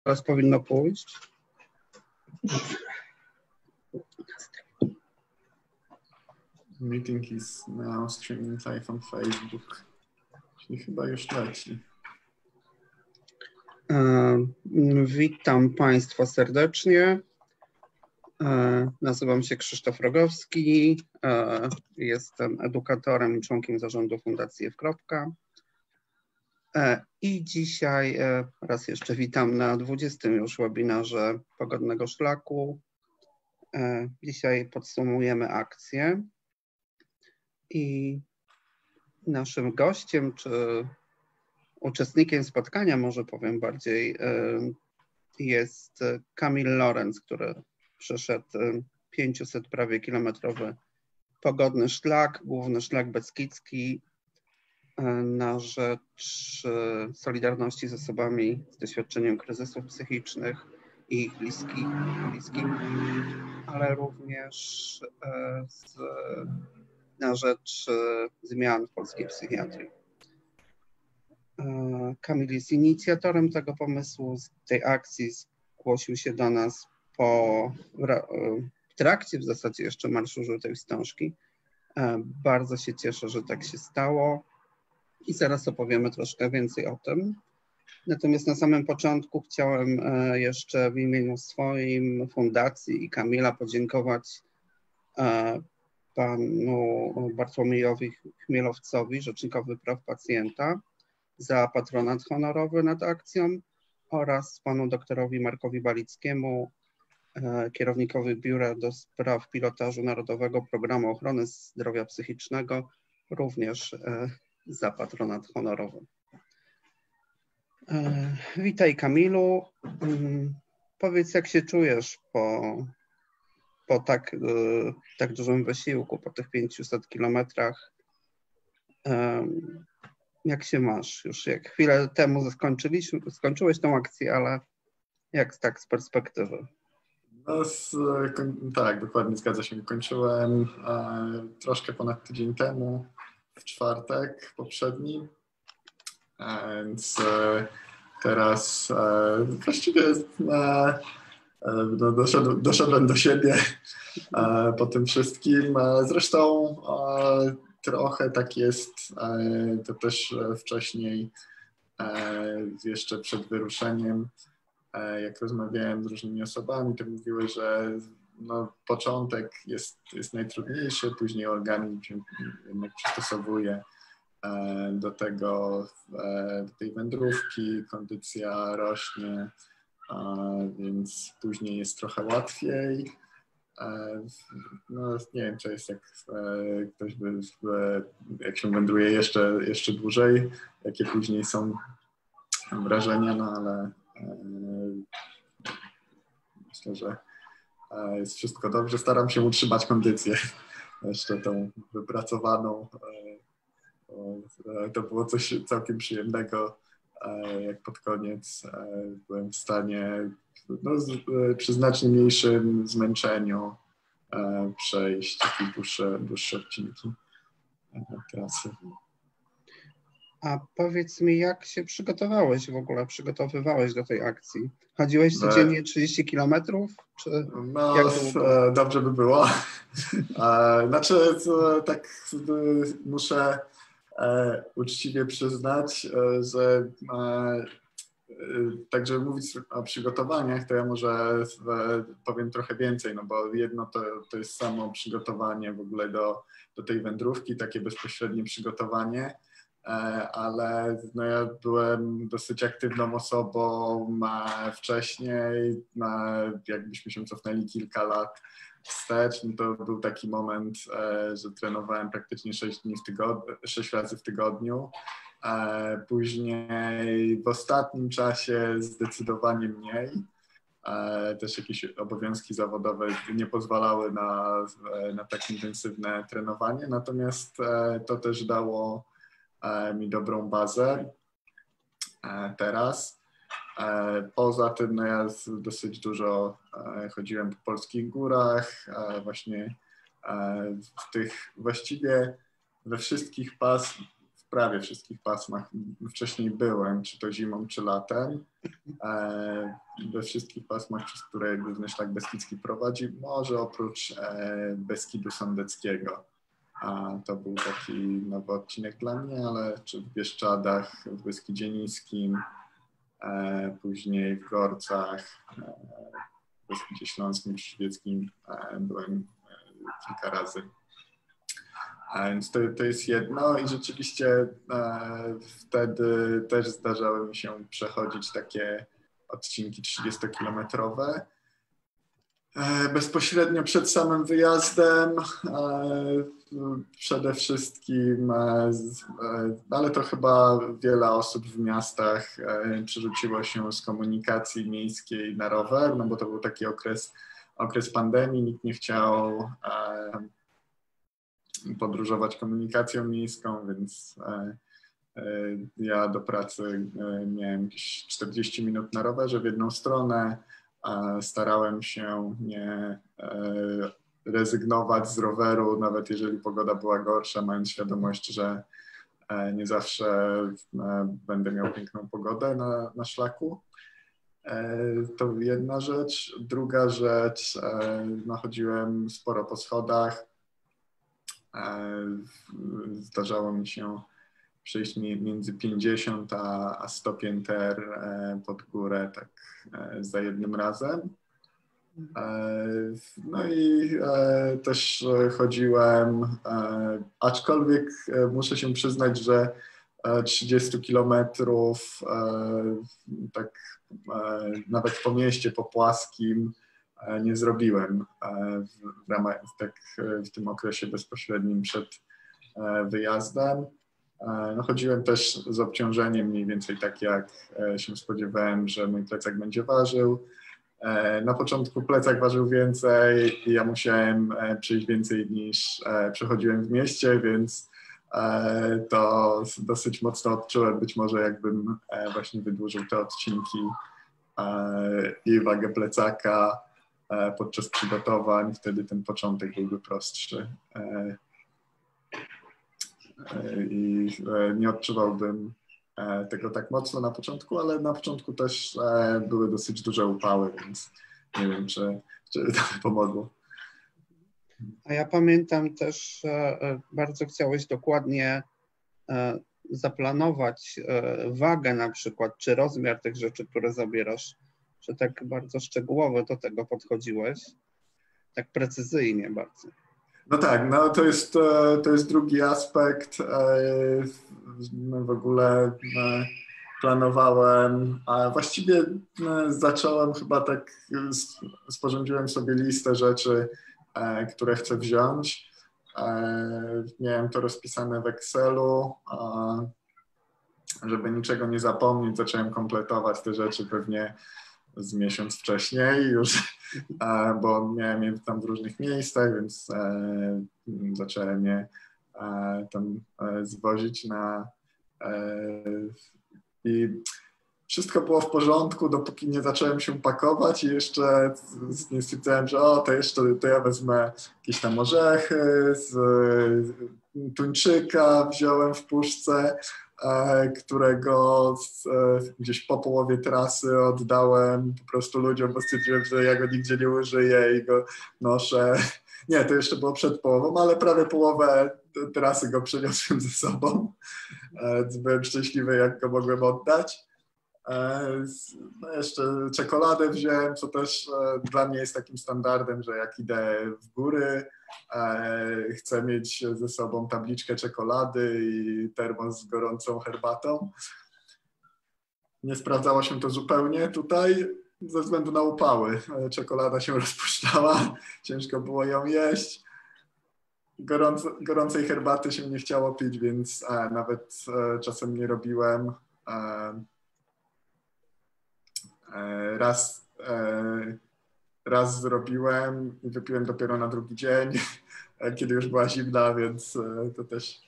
Teraz powinno pójść. Meeting is now streaming live on Facebook. Czyli chyba już leci. Witam Państwa serdecznie. Nazywam się Krzysztof Rogowski. Jestem edukatorem i członkiem zarządu Fundacji F. I dzisiaj raz jeszcze witam na 20. już webinarze Pogodnego Szlaku. Dzisiaj podsumujemy akcję i naszym gościem, czy uczestnikiem spotkania, może powiem bardziej, jest Kamil Lorenz, który przeszedł 500 prawie kilometrowy pogodny szlak, główny szlak beskidzki na rzecz solidarności z osobami z doświadczeniem kryzysów psychicznych i ich bliskich, ale również na rzecz zmian w polskiej psychiatrii. Kamil jest inicjatorem tego pomysłu, tej akcji, zgłosił się do nas w trakcie w zasadzie jeszcze Marszu Żółtej Wstążki. Bardzo się cieszę, że tak się stało i zaraz opowiemy troszkę więcej o tym. Natomiast na samym początku chciałem jeszcze w imieniu swoim, fundacji i Kamila podziękować panu Bartłomiejowi Chmielowcowi, Rzecznikowi Praw Pacjenta, za patronat honorowy nad akcją oraz panu doktorowi Markowi Balickiemu, kierownikowi Biura do Spraw Pilotażu Narodowego Programu Ochrony Zdrowia Psychicznego, również za patronat honorowy. Witaj Kamilu. Powiedz, jak się czujesz po tak dużym wysiłku, po tych 500 kilometrach. Jak się masz? Już jak chwilę temu skończyłeś tą akcję, ale jak tak z perspektywy? No, tak, dokładnie zgadza się. Kończyłem troszkę ponad tydzień temu, w czwartek poprzedni, więc teraz właściwie doszedłem do siebie po tym wszystkim. Zresztą trochę tak jest, to też wcześniej, jeszcze przed wyruszeniem, jak rozmawiałem z różnymi osobami, to mówiły, że no, początek jest najtrudniejszy, później organizm się jednak przystosowuje do tej wędrówki, kondycja rośnie, więc później jest trochę łatwiej. No, nie wiem, czy jest jak ktoś jak się wędruje jeszcze dłużej, jakie później są wrażenia, no ale myślę, że jest wszystko dobrze. Staram się utrzymać kondycję jeszcze tą wypracowaną. To było coś całkiem przyjemnego, jak pod koniec byłem w stanie przy znacznie mniejszym zmęczeniu przejść jakieś dłuższe odcinki trasy. A powiedz mi, jak się przygotowywałeś do tej akcji? Chodziłeś codziennie 30 kilometrów? No, dobrze by było. Znaczy, tak muszę uczciwie przyznać, że tak, żeby mówić o przygotowaniach, to ja może powiem trochę więcej, no bo jedno to jest samo przygotowanie w ogóle do tej wędrówki, takie bezpośrednie przygotowanie, ale no ja byłem dosyć aktywną osobą wcześniej, jakbyśmy się cofnęli kilka lat wstecz, no to był taki moment, że trenowałem praktycznie 6 razy w tygodniu. Później w ostatnim czasie zdecydowanie mniej. Też jakieś obowiązki zawodowe nie pozwalały na tak intensywne trenowanie, natomiast to też dało mi dobrą bazę teraz. Poza tym no ja dosyć dużo chodziłem po polskich górach, właśnie właściwie w prawie wszystkich pasmach wcześniej byłem, czy to zimą, czy latem. we wszystkich pasmach, przez które Główny Szlak Beskidzki prowadzi, może oprócz Beskidu Sądeckiego. A to był taki nowy odcinek dla mnie, ale czy w Bieszczadach, w Beskidzie Niskim, później w Gorcach, w Beskidzie Śląskim, Żywieckim byłem kilka razy. A więc to jest jedno i rzeczywiście wtedy też zdarzały mi się przechodzić takie odcinki 30-kilometrowe. Bezpośrednio przed samym wyjazdem przede wszystkim, ale to chyba wiele osób w miastach przerzuciło się z komunikacji miejskiej na rower, no bo to był taki okres pandemii, nikt nie chciał podróżować komunikacją miejską, więc ja do pracy miałem jakieś 40 minut na rowerze w jedną stronę. Starałem się nie rezygnować z roweru, nawet jeżeli pogoda była gorsza, mając świadomość, że nie zawsze będę miał piękną pogodę na szlaku. To jedna rzecz. Druga rzecz, no chodziłem sporo po schodach. Zdarzało mi się przejść między 50 a 100 pięter pod górę tak za jednym razem. No i też chodziłem, aczkolwiek muszę się przyznać, że 30 kilometrów tak nawet po mieście, po płaskim nie zrobiłem w ramach, tak w tym okresie bezpośrednim przed wyjazdem. No, chodziłem też z obciążeniem mniej więcej tak, jak się spodziewałem, że mój plecak będzie ważył. Na początku plecak ważył więcej i ja musiałem przejść więcej niż przechodziłem w mieście, więc to dosyć mocno odczułem, być może jakbym właśnie wydłużył te odcinki i wagę plecaka podczas przygotowań, wtedy ten początek byłby prostszy. I nie odczuwałbym tego tak mocno na początku, ale na początku też były dosyć duże upały, więc nie wiem, czy to pomogło. A ja pamiętam też, że bardzo chciałeś dokładnie zaplanować wagę na przykład, czy rozmiar tych rzeczy, które zabierasz, że tak bardzo szczegółowo do tego podchodziłeś, tak precyzyjnie bardzo. No tak, no to jest drugi aspekt. No w ogóle planowałem, a właściwie zacząłem chyba tak, sporządziłem sobie listę rzeczy, które chcę wziąć. Miałem to rozpisane w Excelu, żeby niczego nie zapomnieć, zacząłem kompletować te rzeczy pewnie z miesiąc wcześniej już, bo miałem je tam w różnych miejscach, więc zacząłem je tam zwozić i wszystko było w porządku, dopóki nie zacząłem się pakować i jeszcze nie stwierdzałem, że to ja wezmę jakieś tam orzechy, z tuńczyka wziąłem w puszce, którego gdzieś po połowie trasy oddałem po prostu ludziom, bo stwierdziłem, że ja go nigdzie nie użyję i go noszę. Nie, to jeszcze było przed połową, ale prawie połowę trasy go przeniosłem ze sobą. Byłem szczęśliwy, jak go mogłem oddać. No jeszcze czekoladę wziąłem, co też dla mnie jest takim standardem, że jak idę w góry, chcę mieć ze sobą tabliczkę czekolady i termos z gorącą herbatą. Nie sprawdzało się to zupełnie tutaj ze względu na upały. Czekolada się rozpuszczała, ciężko było ją jeść. Gorącej herbaty się nie chciało pić, więc nawet czasem nie robiłem. Raz zrobiłem i wypiłem dopiero na drugi dzień, kiedy już była zimna, więc to też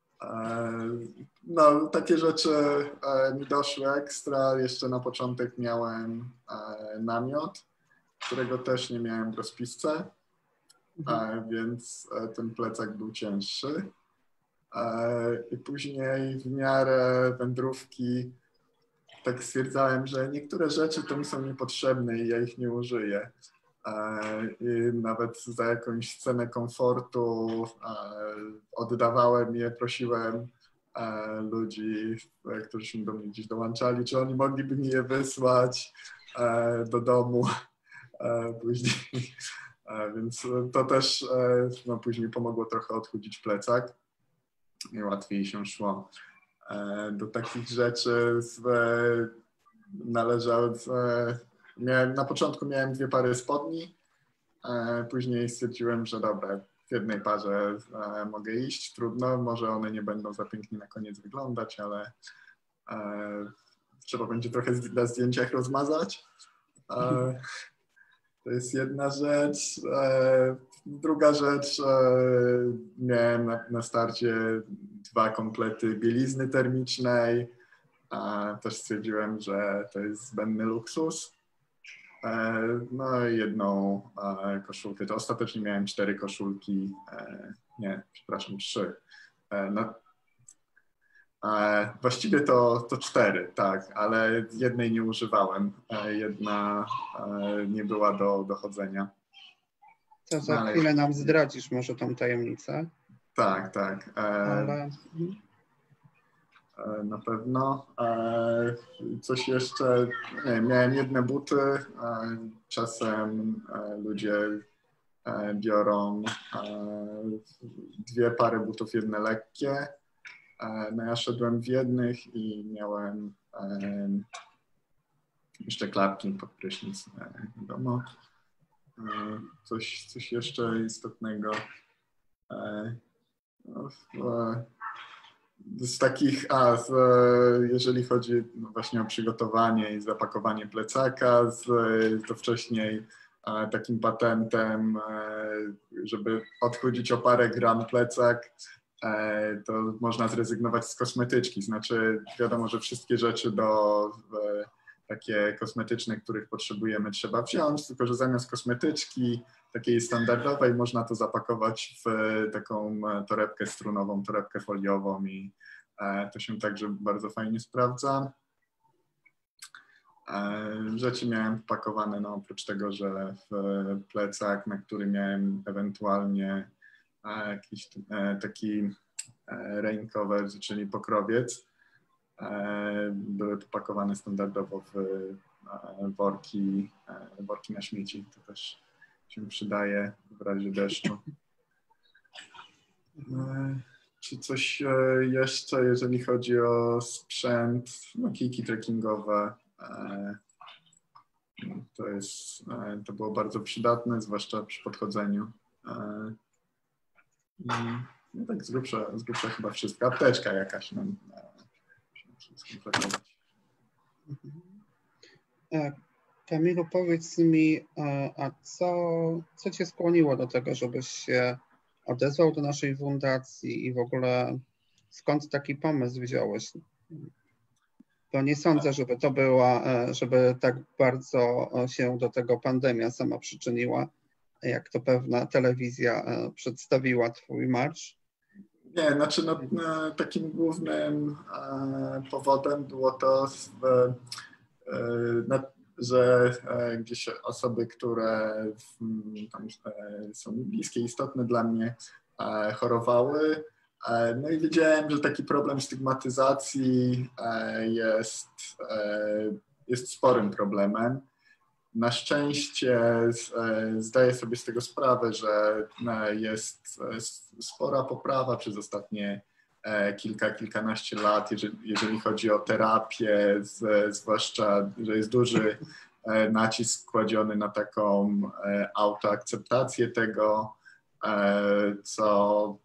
no, takie rzeczy mi doszły ekstra. Jeszcze na początek miałem namiot, którego też nie miałem w rozpisce, więc ten plecak był cięższy. I później w miarę wędrówki tak stwierdzałem, że niektóre rzeczy to mi są niepotrzebne i ja ich nie użyję. I nawet za jakąś cenę komfortu oddawałem je, prosiłem ludzi, którzy się do mnie gdzieś dołączali, czy oni mogliby mi je wysłać do domu później. Więc to też no, później pomogło trochę odchudzić plecak i łatwiej się szło. Do takich rzeczy należało... Na początku miałem 2 pary spodni, później stwierdziłem, że dobra, w jednej parze mogę iść, trudno, może one nie będą za pięknie na koniec wyglądać, ale trzeba będzie trochę na zdjęciach rozmazać. To jest jedna rzecz. Druga rzecz, miałem na starcie 2 komplety bielizny termicznej. Też stwierdziłem, że to jest zbędny luksus. No i 1 koszulkę. To ostatecznie miałem 4 koszulki. Nie, przepraszam, 3. Właściwie to 4, tak, ale jednej nie używałem. Jedna nie była do chodzenia. To za chwilę nam zdradzisz może tą tajemnicę. Tak. Ale... Na pewno. Coś jeszcze, nie, miałem jedne buty. Czasem ludzie biorą 2 pary butów, jedne lekkie. No ja szedłem w jednych i miałem jeszcze klapki pod prysznic wiadomo. Coś jeszcze istotnego. Z takich, jeżeli chodzi właśnie o przygotowanie i zapakowanie plecaka, to wcześniej takim patentem, żeby odchudzić o parę gram plecak, to można zrezygnować z kosmetyczki. Znaczy wiadomo, że wszystkie rzeczy takie kosmetyczne, których potrzebujemy, trzeba wziąć, tylko że zamiast kosmetyczki takiej standardowej można to zapakować w taką torebkę strunową, torebkę foliową i to się także bardzo fajnie sprawdza. Rzeczy miałem wpakowane, no oprócz tego, że w plecak, na który miałem ewentualnie jakiś taki rain cover, czyli pokrowiec, były popakowane standardowo w worki na śmieci. To też się przydaje w razie deszczu. Czy coś jeszcze, jeżeli chodzi o sprzęt, no kijki trekkingowe, to było bardzo przydatne, zwłaszcza przy podchodzeniu. No tak z grubsza chyba wszystko. Apteczka jakaś nam skompletować. Kamilu, powiedz mi, a co Cię skłoniło do tego, żebyś się odezwał do naszej fundacji i w ogóle skąd taki pomysł wziąłeś? Bo nie sądzę, żeby tak bardzo się do tego pandemia sama przyczyniła, jak to pewna telewizja przedstawiła Twój marsz. Nie, znaczy takim głównym powodem było to, że gdzieś osoby, które tam są bliskie, istotne dla mnie, chorowały. No i wiedziałem, że taki problem stygmatyzacji jest sporym problemem. Na szczęście zdaję sobie z tego sprawę, że jest spora poprawa przez ostatnie kilkanaście lat, jeżeli chodzi o terapię, zwłaszcza, że jest duży nacisk kładziony na taką autoakceptację tego, co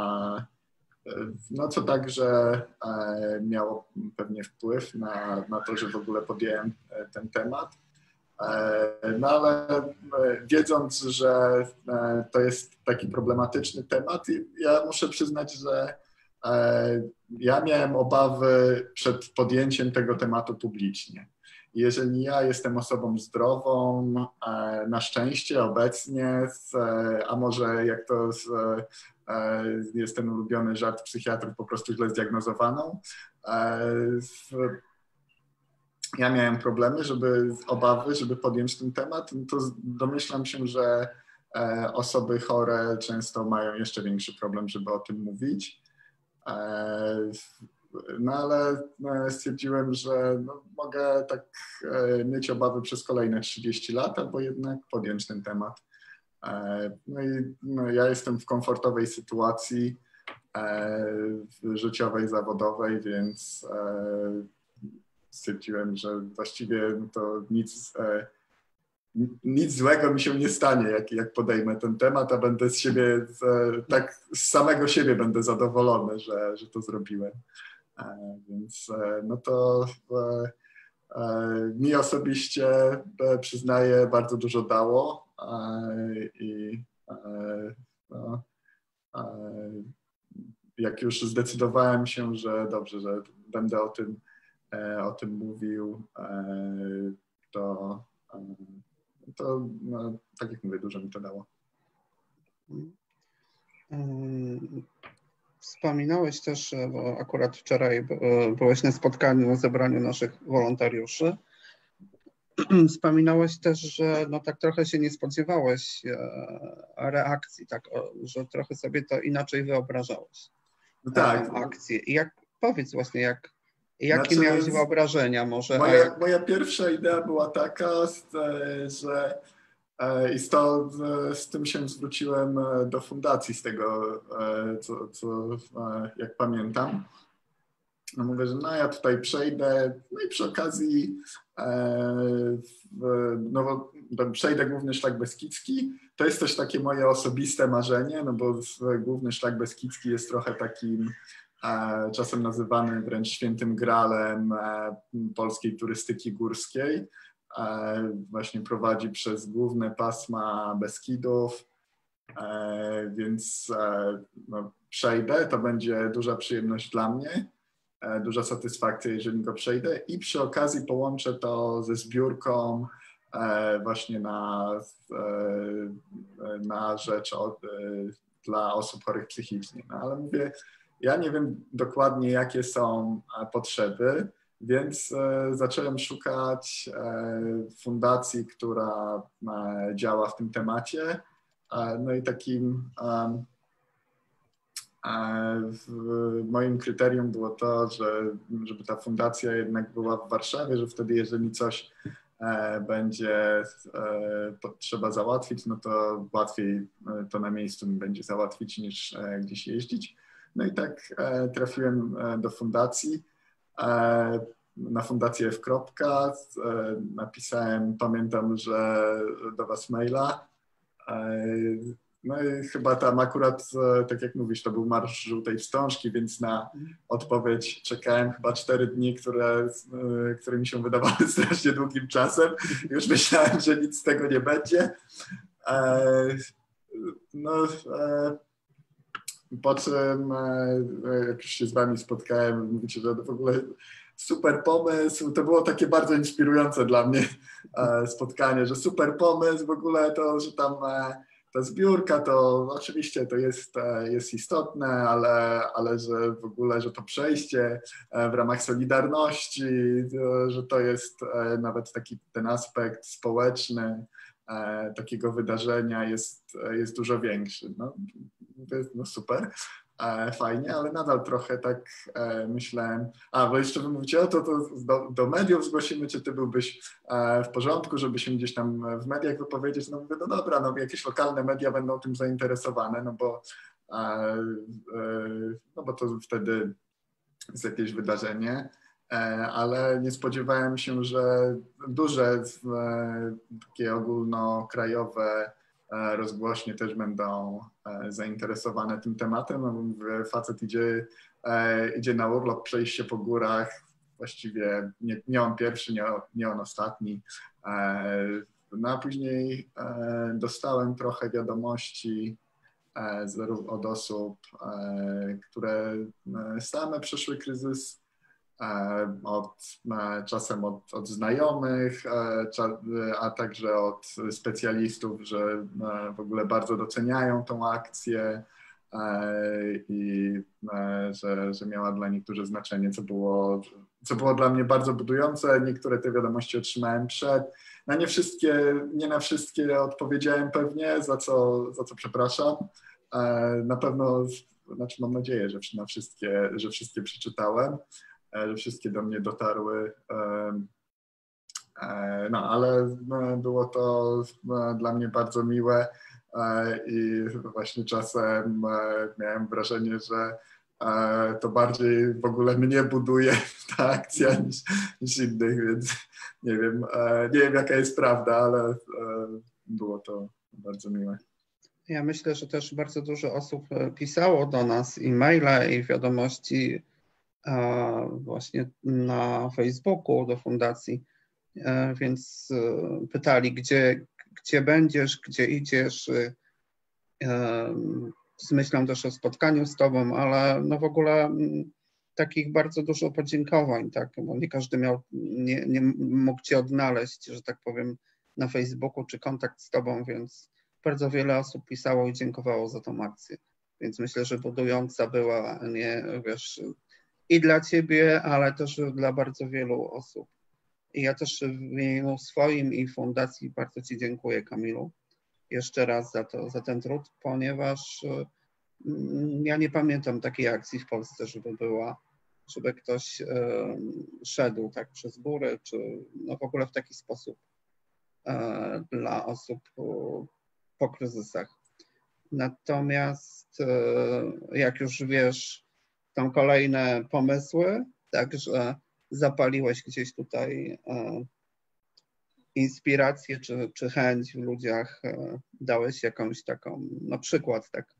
także miało pewnie wpływ na to, że w ogóle podjęłem ten temat. No ale wiedząc, że to jest taki problematyczny temat, ja muszę przyznać, że ja miałem obawy przed podjęciem tego tematu publicznie. Jeżeli ja jestem osobą zdrową, na szczęście obecnie, a może jak to jest ten ulubiony żart psychiatrów, po prostu źle zdiagnozowaną, ja miałem problemy, obawy, żeby podjąć ten temat, no to domyślam się, że osoby chore często mają jeszcze większy problem, żeby o tym mówić. No ale stwierdziłem, że mogę tak mieć obawy przez kolejne 30 lat, albo jednak podjąć ten temat. No i ja jestem w komfortowej sytuacji życiowej, zawodowej, więc stwierdziłem, że właściwie to nic złego mi się nie stanie, jak podejmę ten temat, a będę z siebie, tak z samego siebie będę zadowolony, że to zrobiłem. Więc no to mi osobiście, przyznaję, bardzo dużo dało i no, jak już zdecydowałem się, że dobrze, że będę o tym mówił, to no, tak jak mówię, dużo mi to dało. Wspominałeś też, bo akurat wczoraj byłeś na spotkaniu, na zebraniu naszych wolontariuszy. Wspominałeś też, że no tak trochę się nie spodziewałeś reakcji, tak, że trochę sobie to inaczej wyobrażałeś. No tak. Akcję. I powiedz właśnie, jakie miałeś wyobrażenia może? Moja pierwsza idea była taka, że i z tym się zwróciłem do fundacji, z tego, co jak pamiętam. No mówię, że ja tutaj przejdę, no i przy okazji przejdę Główny Szlak Beskidzki. To jest też takie moje osobiste marzenie, no bo Główny Szlak Beskidzki jest trochę takim czasem nazywany wręcz świętym gralem polskiej turystyki górskiej. Właśnie prowadzi przez główne pasma Beskidów, więc przejdę, to będzie duża przyjemność dla mnie, duża satysfakcja, jeżeli go przejdę i przy okazji połączę to ze zbiórką właśnie na rzecz dla osób chorych psychicznie. No, ale mówię, ja nie wiem dokładnie, jakie są potrzeby, więc zacząłem szukać fundacji, która działa w tym temacie. No i takim moim kryterium było to, żeby ta fundacja jednak była w Warszawie, że wtedy jeżeli coś będzie trzeba załatwić, no to łatwiej to na miejscu mi będzie załatwić niż gdzieś jeździć. No i tak trafiłem do fundacji. Na fundację F. Napisałem, pamiętam, że do was maila. No i chyba tam akurat, tak jak mówisz, to był Marsz Żółtej Wstążki, więc na odpowiedź czekałem chyba 4 dni, które mi się wydawały strasznie długim czasem. Już myślałem, że nic z tego nie będzie. Po czym, jak już się z wami spotkałem, mówicie, że w ogóle super pomysł. To było takie bardzo inspirujące dla mnie spotkanie, że super pomysł w ogóle to, że tam ta zbiórka, to oczywiście to jest istotne, ale że w ogóle, że to przejście w ramach Solidarności, że to jest nawet taki ten aspekt społeczny takiego wydarzenia jest dużo większy. No super. Fajnie, ale nadal trochę tak myślałem, bo jeszcze wy mówicie, to do mediów zgłosimy, czy ty byłbyś w porządku, żeby się gdzieś tam w mediach wypowiedzieć. No mówię, no dobra, no jakieś lokalne media będą tym zainteresowane, no bo to wtedy jest jakieś wydarzenie, ale nie spodziewałem się, że duże takie ogólnokrajowe rozgłośnie też będą zainteresowane tym tematem. No, facet idzie na urlop, przejście po górach, właściwie nie on pierwszy, nie on ostatni. No a później dostałem trochę wiadomości od osób, które same przeszły kryzys, czasem od znajomych, a także od specjalistów, że w ogóle bardzo doceniają tą akcję i że miała dla nich duże znaczenie, co było co było dla mnie bardzo budujące. Niektóre te wiadomości otrzymałem przed. Nie na wszystkie odpowiedziałem pewnie, za co przepraszam. Na pewno, znaczy mam nadzieję, że wszystkie przeczytałem, że wszystkie do mnie dotarły. No, ale było to dla mnie bardzo miłe i właśnie czasem miałem wrażenie, że to bardziej w ogóle mnie buduje ta akcja niż innych, więc nie wiem jaka jest prawda, ale było to bardzo miłe. Ja myślę, że też bardzo dużo osób pisało do nas e-maile i wiadomości właśnie na Facebooku do fundacji, więc pytali, gdzie będziesz, gdzie idziesz, z myślą też o spotkaniu z tobą, ale no w ogóle takich bardzo dużo podziękowań, tak, bo nie każdy nie mógł cię odnaleźć, że tak powiem, na Facebooku czy kontakt z tobą, więc bardzo wiele osób pisało i dziękowało za tą akcję. Więc myślę, że budująca była, nie wiesz, i dla ciebie, ale też dla bardzo wielu osób. I ja też w imieniu swoim i fundacji bardzo ci dziękuję, Kamilu, jeszcze raz za ten trud, ponieważ ja nie pamiętam takiej akcji w Polsce, żeby ktoś szedł tak przez góry, czy no w ogóle w taki sposób dla osób po kryzysach. Natomiast jak już wiesz, są kolejne pomysły, także zapaliłeś gdzieś tutaj inspirację czy chęć w ludziach, dałeś jakąś taką, no przykład tak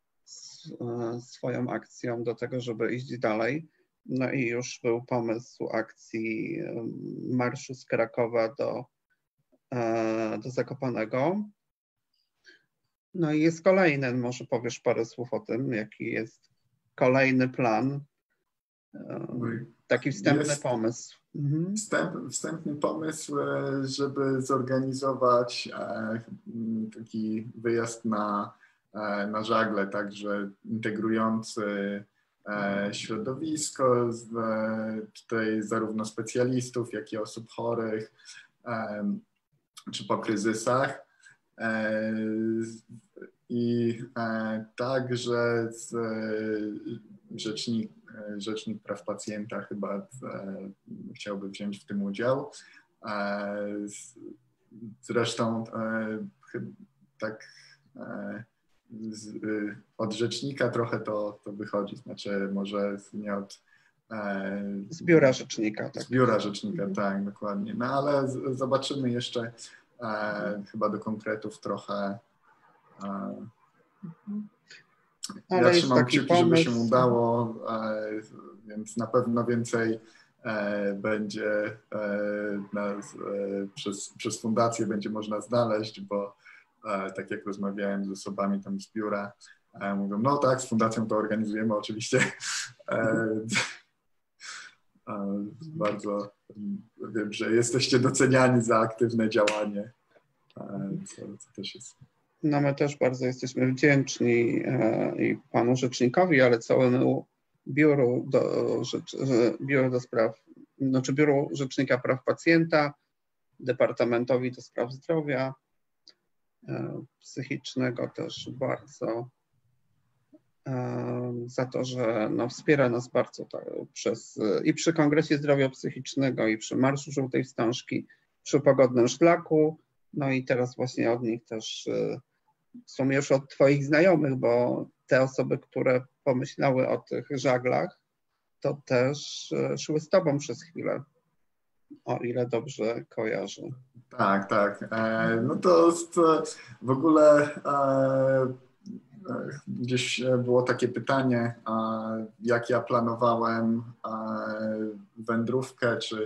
swoją akcją do tego, żeby iść dalej. No i już był pomysł akcji marszu z Krakowa do Zakopanego. No i jest kolejny, może powiesz parę słów o tym, jaki jest kolejny plan, taki wstępny pomysł. Wstępny pomysł, żeby zorganizować taki wyjazd na żagle, także integrujący środowisko, tutaj zarówno specjalistów, jak i osób chorych, czy po kryzysach. I także Rzecznik Praw Pacjenta chyba chciałby wziąć w tym udział. Zresztą tak od rzecznika trochę to wychodzi, znaczy może nie od... Z biura rzecznika. Tak. Z biura rzecznika, tak, dokładnie. No ale zobaczymy jeszcze chyba do konkretów trochę. Ja trzymam kciuki, żeby się udało, więc na pewno więcej będzie przez fundację będzie można znaleźć, bo tak jak rozmawiałem z osobami tam z biura, mówią, no tak, z fundacją to organizujemy oczywiście. Bardzo wiem, że jesteście doceniani za aktywne działanie, co też jest. No my też bardzo jesteśmy wdzięczni i panu rzecznikowi, ale całemu biuru do spraw, znaczy Biuru Rzecznika Praw Pacjenta, Departamentowi do Spraw Zdrowia Psychicznego też bardzo za to, że no, wspiera nas bardzo i przy Kongresie Zdrowia Psychicznego, i przy Marszu Żółtej Wstążki, przy Pogodnym Szlaku, no i teraz właśnie od nich też w sumie już od twoich znajomych, bo te osoby, które pomyślały o tych żaglach, to też szły z tobą przez chwilę, o ile dobrze kojarzę. Tak, tak. No to w ogóle gdzieś było takie pytanie, jak ja planowałem wędrówkę, czy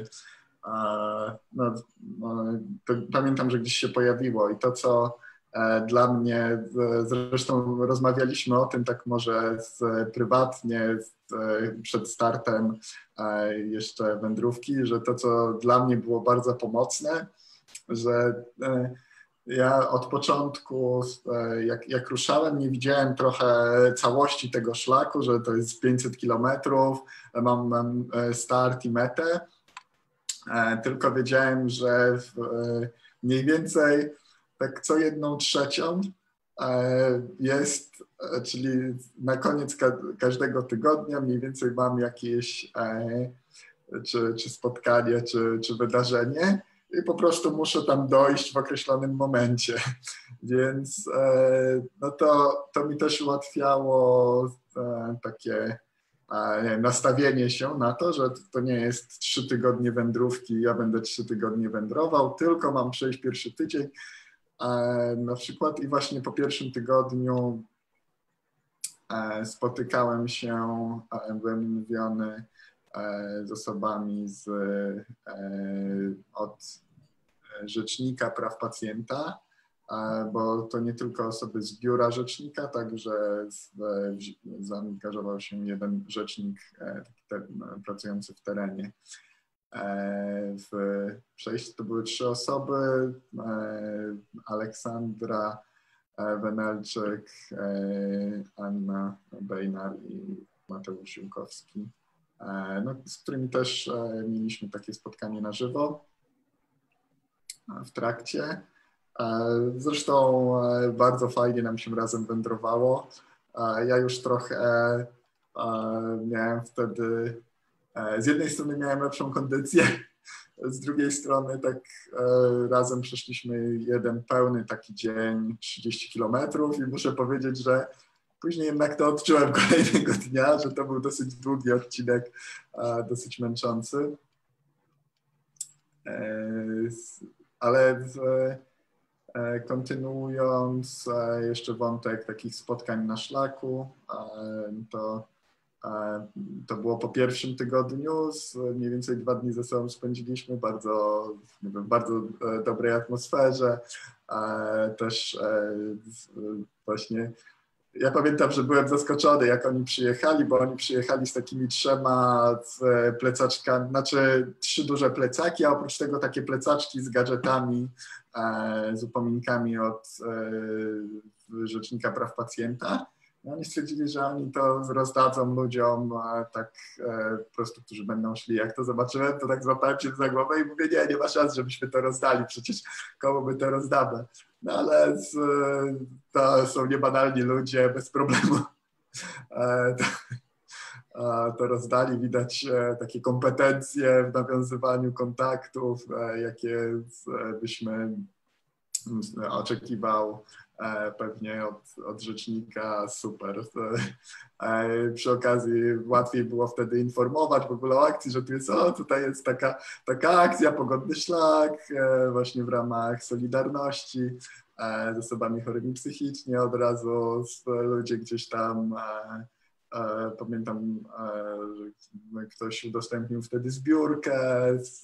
to pamiętam, że gdzieś się pojawiło i to, co dla mnie, zresztą rozmawialiśmy o tym tak może prywatnie przed startem jeszcze wędrówki, że to, co dla mnie było bardzo pomocne, że Ja od początku, jak ruszałem, nie widziałem trochę całości tego szlaku, że to jest 500 kilometrów, mam start i metę, tylko wiedziałem, że mniej więcej tak co 1/3 jest, czyli na koniec każdego tygodnia mniej więcej mam jakieś czy spotkanie, czy wydarzenie i po prostu muszę tam dojść w określonym momencie. Więc no to mi też ułatwiało takie nie wiem, nastawienie się na to, że to nie jest 3 tygodnie wędrówki, ja będę 3 tygodnie wędrował, tylko mam przejść pierwszy tydzień na przykład i właśnie po pierwszym tygodniu spotykałem się, byłem umówiony z osobami od Rzecznika Praw Pacjenta, bo to nie tylko osoby z biura rzecznika, także zaangażował się jeden rzecznik pracujący w terenie. W przejściu to były 3 osoby, Aleksandra Wenelczyk, Anna Bejnar i Mateusz Junkowski, no, z którymi też mieliśmy takie spotkanie na żywo w trakcie. Zresztą bardzo fajnie nam się razem wędrowało. Ja już trochę miałem wtedy, z jednej strony miałem lepszą kondycję, z drugiej strony tak razem przeszliśmy jeden pełny taki dzień, 30 kilometrów i muszę powiedzieć, że później jednak to odczułem kolejnego dnia, że to był dosyć długi odcinek, dosyć męczący. Ale kontynuując jeszcze wątek takich spotkań na szlaku, to było po pierwszym tygodniu, mniej więcej 2 dni ze sobą spędziliśmy w bardzo dobrej atmosferze. Też właśnie ja pamiętam, że byłem zaskoczony, jak oni przyjechali, bo oni przyjechali z takimi 3 plecaczkami, znaczy 3 duże plecaki, a oprócz tego takie plecaczki z gadżetami, z upominkami od Rzecznika Praw Pacjenta. No, oni stwierdzili, że oni to rozdadzą ludziom, tak po prostu, którzy będą szli. Jak to zobaczyłem, to tak złapałem się za głowę i mówię, nie ma szans, żebyśmy to rozdali, przecież komu my to rozdamy. No ale to są niebanalni ludzie, bez problemu to rozdali. Widać takie kompetencje w nawiązywaniu kontaktów, jakie byśmy oczekiwał pewnie od rzecznika. Super. Przy okazji łatwiej było wtedy informować w ogóle o akcji, że tu jest, tutaj jest taka akcja, pogodny szlak, właśnie w ramach Solidarności z osobami chorymi psychicznie. Od razu ludzie gdzieś tam, pamiętam, że ktoś udostępnił wtedy zbiórkę z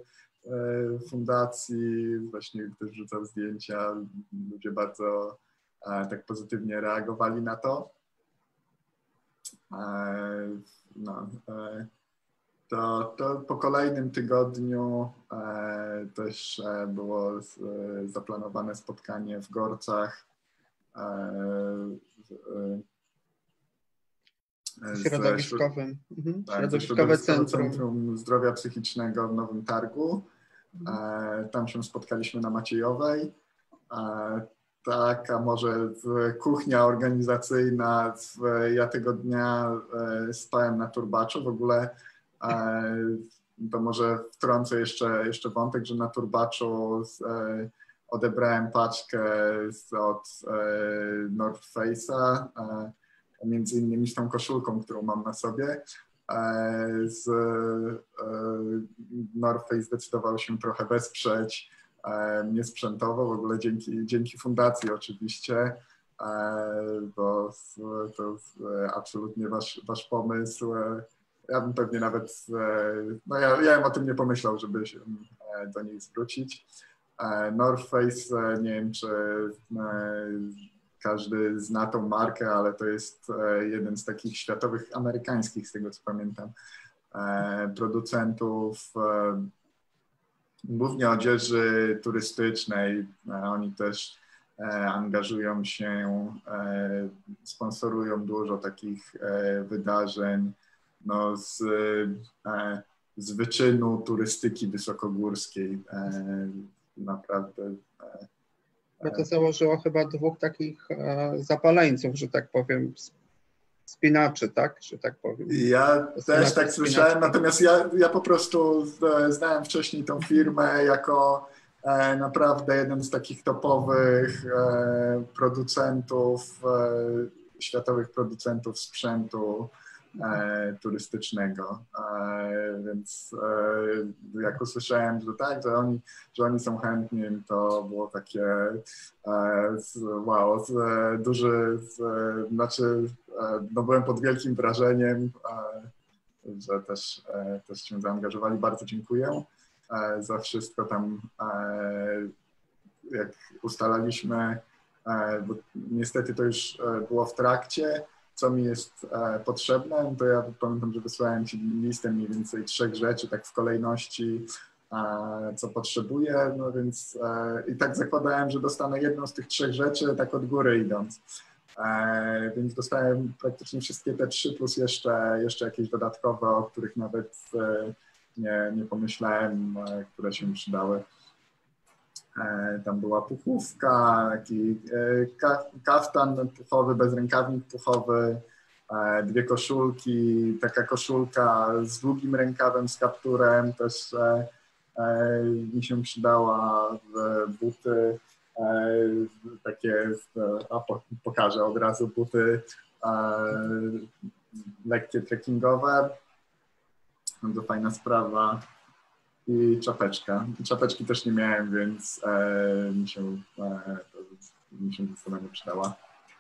fundacji, właśnie ktoś wrzucał zdjęcia, ludzie bardzo tak pozytywnie reagowali na to. No, to po kolejnym tygodniu też było zaplanowane spotkanie w Gorcach środowiskowym. Środowiskowe Centrum Zdrowia Psychicznego w Nowym Targu. Tam się spotkaliśmy na Maciejowej. Taka może kuchnia organizacyjna. Ja tego dnia spałem na turbaczu. W ogóle to może wtrącę jeszcze wątek, że na turbaczu odebrałem paczkę od North Face'a, między innymi z tą koszulką, którą mam na sobie. North Face zdecydował się trochę wesprzeć mnie sprzętowo, w ogóle dzięki fundacji oczywiście, bo to absolutnie wasz pomysł. Ja bym pewnie nawet, no ja bym o tym nie pomyślał, żeby się do nich zwrócić. North Face, nie wiem czy każdy zna tą markę, ale to jest jeden z takich światowych, amerykańskich, z tego co pamiętam, producentów głównie odzieży turystycznej. Oni też angażują się, sponsorują dużo takich wydarzeń no, z wyczynu turystyki wysokogórskiej. Naprawdę. Bo to założyło chyba 2 takich zapaleńców, że tak powiem, spinaczy, tak? Że tak powiem. Ja też tak słyszałem, natomiast ja po prostu znałem wcześniej tą firmę jako naprawdę jeden z takich topowych producentów, światowych producentów sprzętu turystycznego. Więc jak usłyszałem, że tak, że oni są chętni, to było takie wow, duży, znaczy no byłem pod wielkim wrażeniem, że też się zaangażowali. Bardzo dziękuję za wszystko tam, jak ustalaliśmy, bo niestety to już było w trakcie, co mi jest potrzebne, to ja pamiętam, że wysłałem Ci listę mniej więcej 3 rzeczy, tak w kolejności, co potrzebuję, no więc i tak zakładałem, że dostanę jedną z tych 3 rzeczy, tak od góry idąc. Więc dostałem praktycznie wszystkie te 3 plus jeszcze jakieś dodatkowe, o których nawet nie pomyślałem, które się przydały. Tam była puchówka, taki kaftan puchowy, bezrękawnik puchowy, 2 koszulki, taka koszulka z długim rękawem, z kapturem też mi się przydała, buty takie, pokażę od razu, buty lekkie trekkingowe, to fajna sprawa. I czapeczka. Czapeczki też nie miałem, więc mi się zdecydowanie przydała.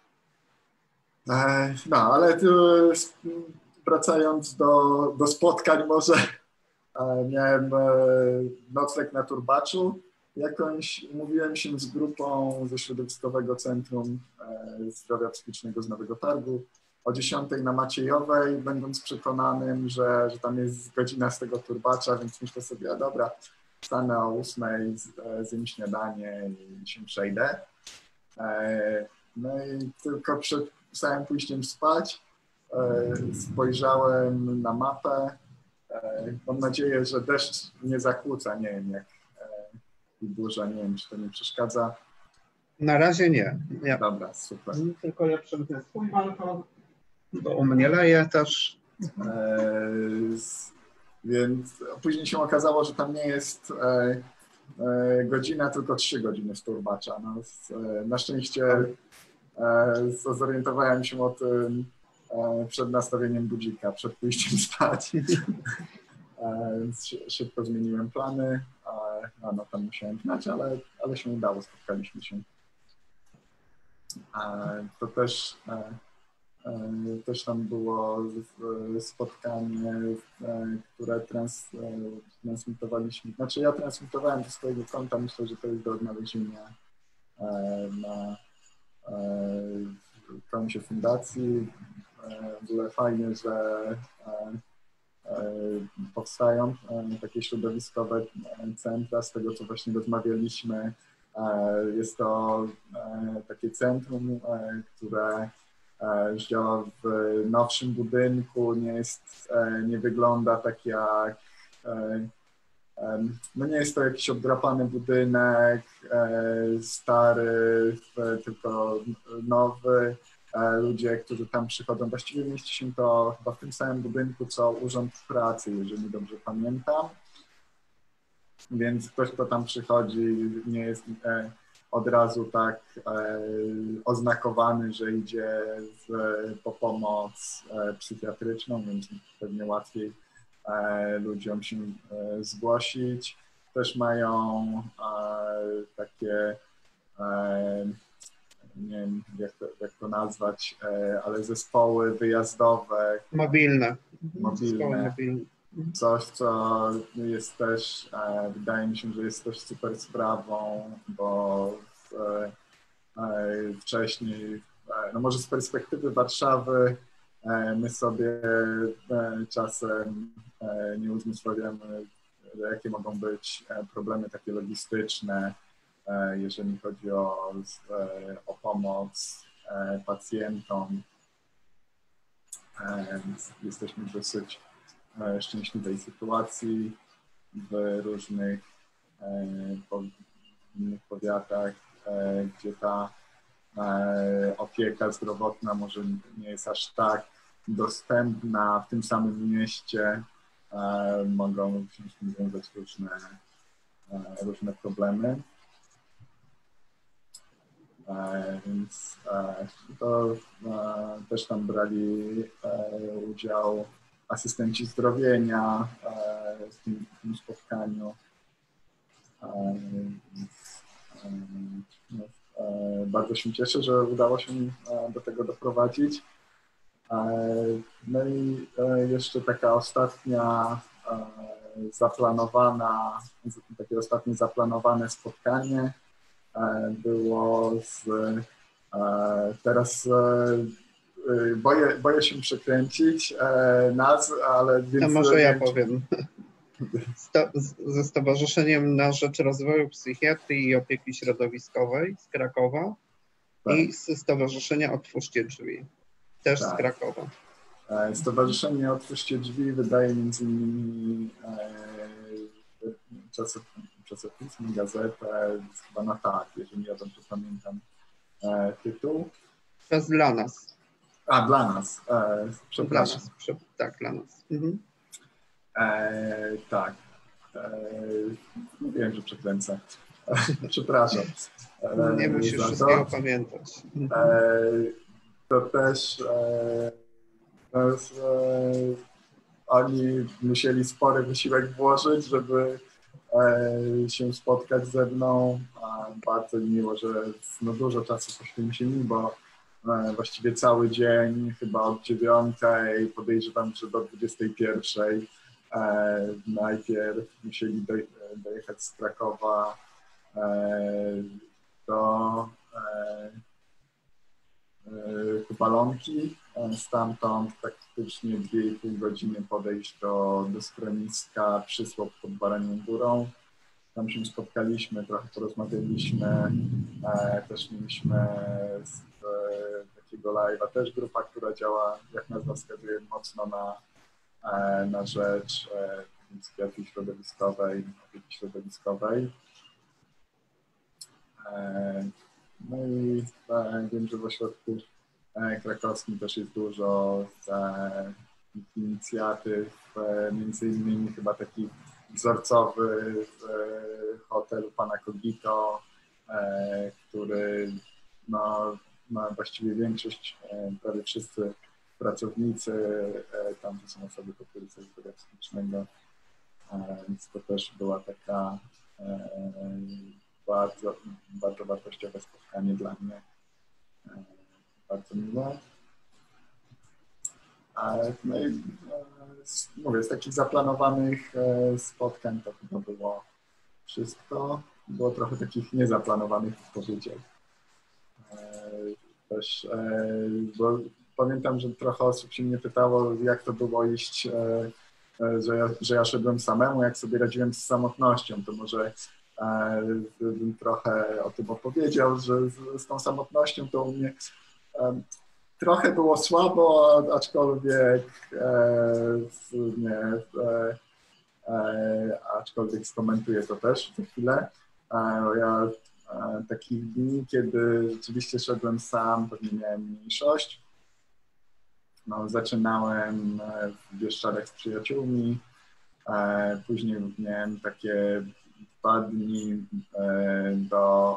No, ale wracając do spotkań może, miałem nocleg na Turbaczu. Jakąś umówiłem się z grupą ze Środowiskowego Centrum Zdrowia Psychicznego z Nowego Targu o 10 na Maciejowej, będąc przekonanym, że tam jest godzina z tego Turbacza, więc myślę sobie, a dobra, wstanę o 8, zjem śniadanie i się przejdę. No i tylko przed samym pójściem spać spojrzałem na mapę. Mam nadzieję, że deszcz nie zakłóca, nie wiem jak i burza, nie wiem czy to nie przeszkadza. Na razie nie. Dobra, super. Tylko ja przemknę swój balkon, bo u mnie leje też. Więc później się okazało, że tam nie jest godzina, tylko 3 godziny z Turbacza. No, na szczęście zorientowałem się o tym przed nastawieniem budzika, przed pójściem spać. Więc szybko zmieniłem plany. No tam musiałem gnać, ale się udało, spotkaliśmy się. To też tam było spotkanie, które transmitowaliśmy. Znaczy ja transmitowałem ze swojego konta, myślę, że to jest do odnalezienia na koncie fundacji. W ogóle fajnie, że powstają takie środowiskowe centra, z tego co właśnie rozmawialiśmy. Jest to takie centrum, które działa w nowszym budynku, nie wygląda tak jak, no nie jest to jakiś obdrapany budynek, stary, tylko nowy. Ludzie, którzy tam przychodzą, właściwie mieści się to chyba w tym samym budynku, co Urząd Pracy, jeżeli dobrze pamiętam. Więc ktoś, kto tam przychodzi, nie jest od razu tak oznakowany, że idzie po pomoc psychiatryczną, więc pewnie łatwiej ludziom się zgłosić. Też mają takie, nie wiem jak to nazwać, ale zespoły wyjazdowe. Mobilne. Coś, co jest też, wydaje mi się, że jest też super sprawą, bo wcześniej, no może z perspektywy Warszawy, my sobie czasem nie uzmysławiamy jakie mogą być problemy takie logistyczne, jeżeli chodzi o pomoc pacjentom. Jesteśmy w dosyć szczęśliwej sytuacji w różnych innych powiatach, gdzie ta opieka zdrowotna może nie jest aż tak dostępna. W tym samym mieście mogą się z tym wiązać różne problemy. Więc to też tam brali udział asystenci zdrowienia w tym spotkaniu. Bardzo się cieszę, że udało się do tego doprowadzić. No i jeszcze taka ostatnia takie ostatnie zaplanowane spotkanie było teraz boję się przekręcić nazw, ale więc... To może ja powiem. Ze Stowarzyszeniem na Rzecz Rozwoju Psychiatrii i Opieki Środowiskowej z Krakowa i ze Stowarzyszenia Otwórzcie Drzwi, też z Krakowa. Stowarzyszenie Otwórzcie Drzwi wydaje między innymi czasopism, gazetę, chyba na tak, jeżeli ja dobrze pamiętam tytuł. To jest Dla Nas. Dla nas. Przepraszam. Dla nas. Tak, Dla Nas. Mhm. Tak. Nie wiem, że przekręcę. Przepraszam. Nie musisz wszystkiego pamiętać. To też oni musieli spory wysiłek włożyć, żeby się spotkać ze mną. Bardzo miło, że dużo czasu poświęcili, bo właściwie cały dzień, chyba od 9, podejrzewam, że do 21. Najpierw musieli dojechać z Krakowa do Balonki, stamtąd praktycznie 2,5 godziny podejść do schroniska Przysłop pod Baranią Górą. Tam się spotkaliśmy, trochę porozmawialiśmy, też mieliśmy takiego live'a, też grupa, która działa, jak nazwa wskazuje, mocno na rzecz psychiatrii środowiskowej, opieki środowiskowej. No i wiem, że w ośrodku krakowskim też jest dużo inicjatyw, między innymi chyba taki wzorcowy hotel pana Kogito, który ma właściwie większość, prawie wszyscy pracownicy, tam to są osoby po kryzysie zdrowia psychicznego, więc to też była taka bardzo, bardzo wartościowe spotkanie dla mnie. Bardzo miłe. No i mówię, z takich zaplanowanych spotkań to chyba było wszystko. Było trochę takich niezaplanowanych wypowiedzi. Też, bo pamiętam, że trochę osób się mnie pytało, jak to było iść, że ja szedłem samemu, jak sobie radziłem z samotnością. To może bym trochę o tym opowiedział, że z tą samotnością to u mnie trochę było słabo, aczkolwiek skomentuję to też za chwilę. Ja takich dni, kiedy rzeczywiście szedłem sam, pewnie miałem mniejszość. No, zaczynałem w Bieszczadach z przyjaciółmi, później miałem takie 2 dni do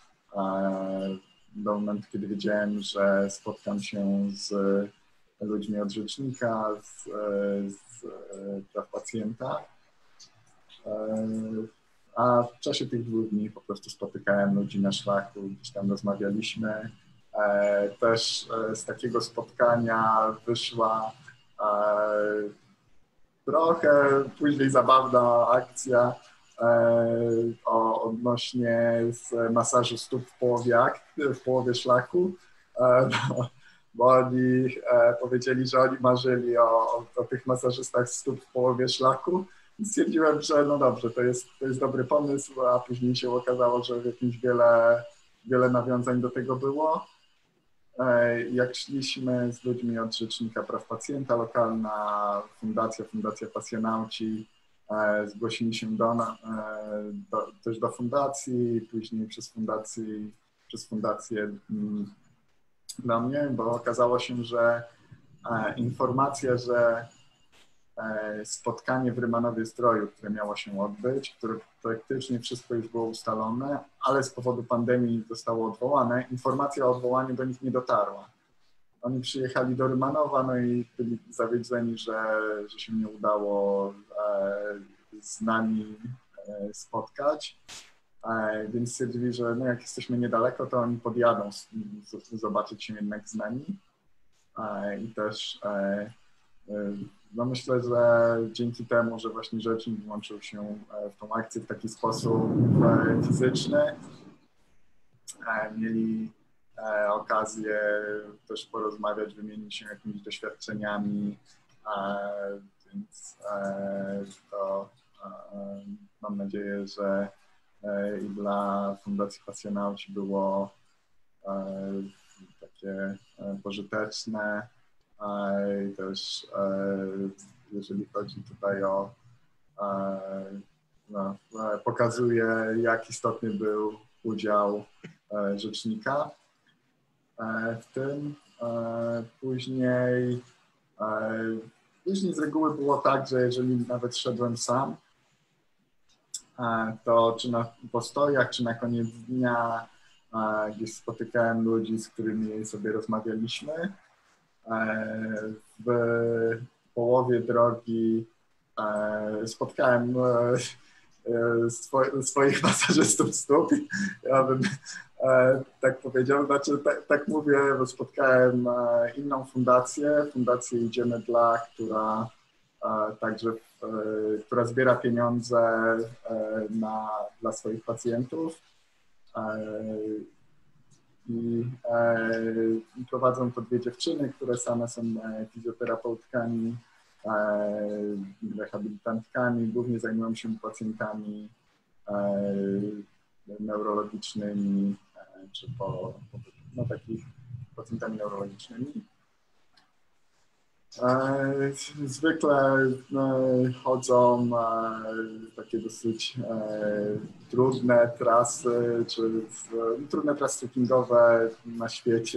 momentu, kiedy wiedziałem, że spotkam się z ludźmi od rzecznika, z praw pacjenta. A w czasie tych 2 dni po prostu spotykałem ludzi na szlaku, gdzieś tam rozmawialiśmy. Też z takiego spotkania wyszła trochę później zabawna akcja odnośnie masażu stóp w połowie szlaku, bo oni powiedzieli, że oni marzyli o tych masażystach stóp w połowie szlaku, Stwierdziłem, że no dobrze, to jest dobry pomysł, a później się okazało, że jakieś wiele nawiązań do tego było. Jak szliśmy z ludźmi od Rzecznika Praw Pacjenta, lokalna Fundacja Pasjonauci, zgłosili się też do fundacji, później przez fundację do mnie, bo okazało się, że informacja, że spotkanie w Rymanowie Zdroju, które miało się odbyć, które praktycznie wszystko już było ustalone, ale z powodu pandemii zostało odwołane, informacja o odwołaniu do nich nie dotarła. Oni przyjechali do Rymanowa, no i byli zawiedzeni, że się nie udało z nami spotkać, więc stwierdzili, że no jak jesteśmy niedaleko, to oni podjadą zobaczyć się jednak z nami i też no myślę, że dzięki temu, że właśnie Rzecznik włączył się w tą akcję w taki sposób fizyczny, mieli okazję też porozmawiać, wymienić się jakimiś doświadczeniami, więc to mam nadzieję, że i dla Fundacji Pasjonauci było takie pożyteczne. I też jeżeli chodzi tutaj o no, pokazuje, jak istotny był udział rzecznika w tym. Później z reguły było tak, że jeżeli nawet szedłem sam, to czy na postojach, czy na koniec dnia gdzieś spotykałem ludzi, z którymi sobie rozmawialiśmy. W połowie drogi spotkałem swoich masażystów stóp. Ja bym tak powiedział, znaczy tak mówię, bo spotkałem inną fundację Idziemy Dla, która także która zbiera pieniądze dla swoich pacjentów. I prowadzą to dwie dziewczyny, które same są fizjoterapeutkami, rehabilitantkami, głównie zajmują się pacjentami neurologicznymi, czy takich pacjentami neurologicznymi. Zwykle chodzą takie dosyć trudne trasy, czy trudne trasy trekkingowe na świecie,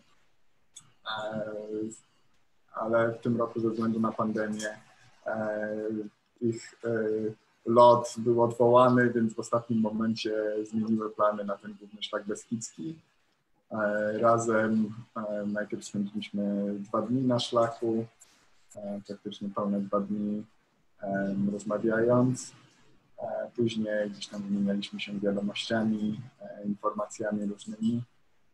ale w tym roku ze względu na pandemię ich lot był odwołany, więc w ostatnim momencie zmieniły plany na ten główny szlak beskidzki. Razem najpierw spędziliśmy 2 dni na szlaku, praktycznie pełne 2 dni rozmawiając. Później gdzieś tam wymienialiśmy się wiadomościami, informacjami różnymi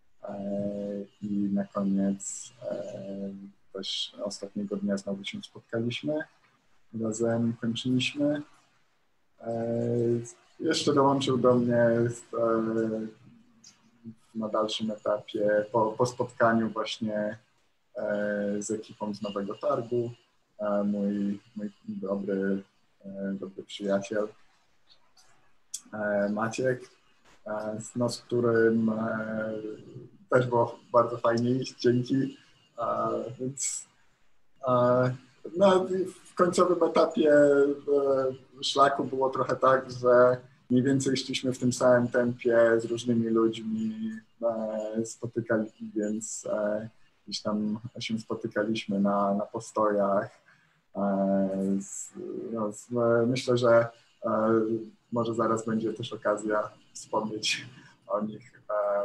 i na koniec też ostatniego dnia znowu się spotkaliśmy. Razem kończyliśmy. Jeszcze dołączył do mnie na dalszym etapie, po spotkaniu właśnie z ekipą z Nowego Targu, mój dobry przyjaciel Maciek, z którym też było bardzo fajnie iść, dzięki. Więc w końcowym etapie szlaku było trochę tak, że mniej więcej szliśmy w tym samym tempie z różnymi ludźmi, spotykali, więc gdzieś tam się spotykaliśmy na postojach. Myślę, że może zaraz będzie też okazja wspomnieć o nich.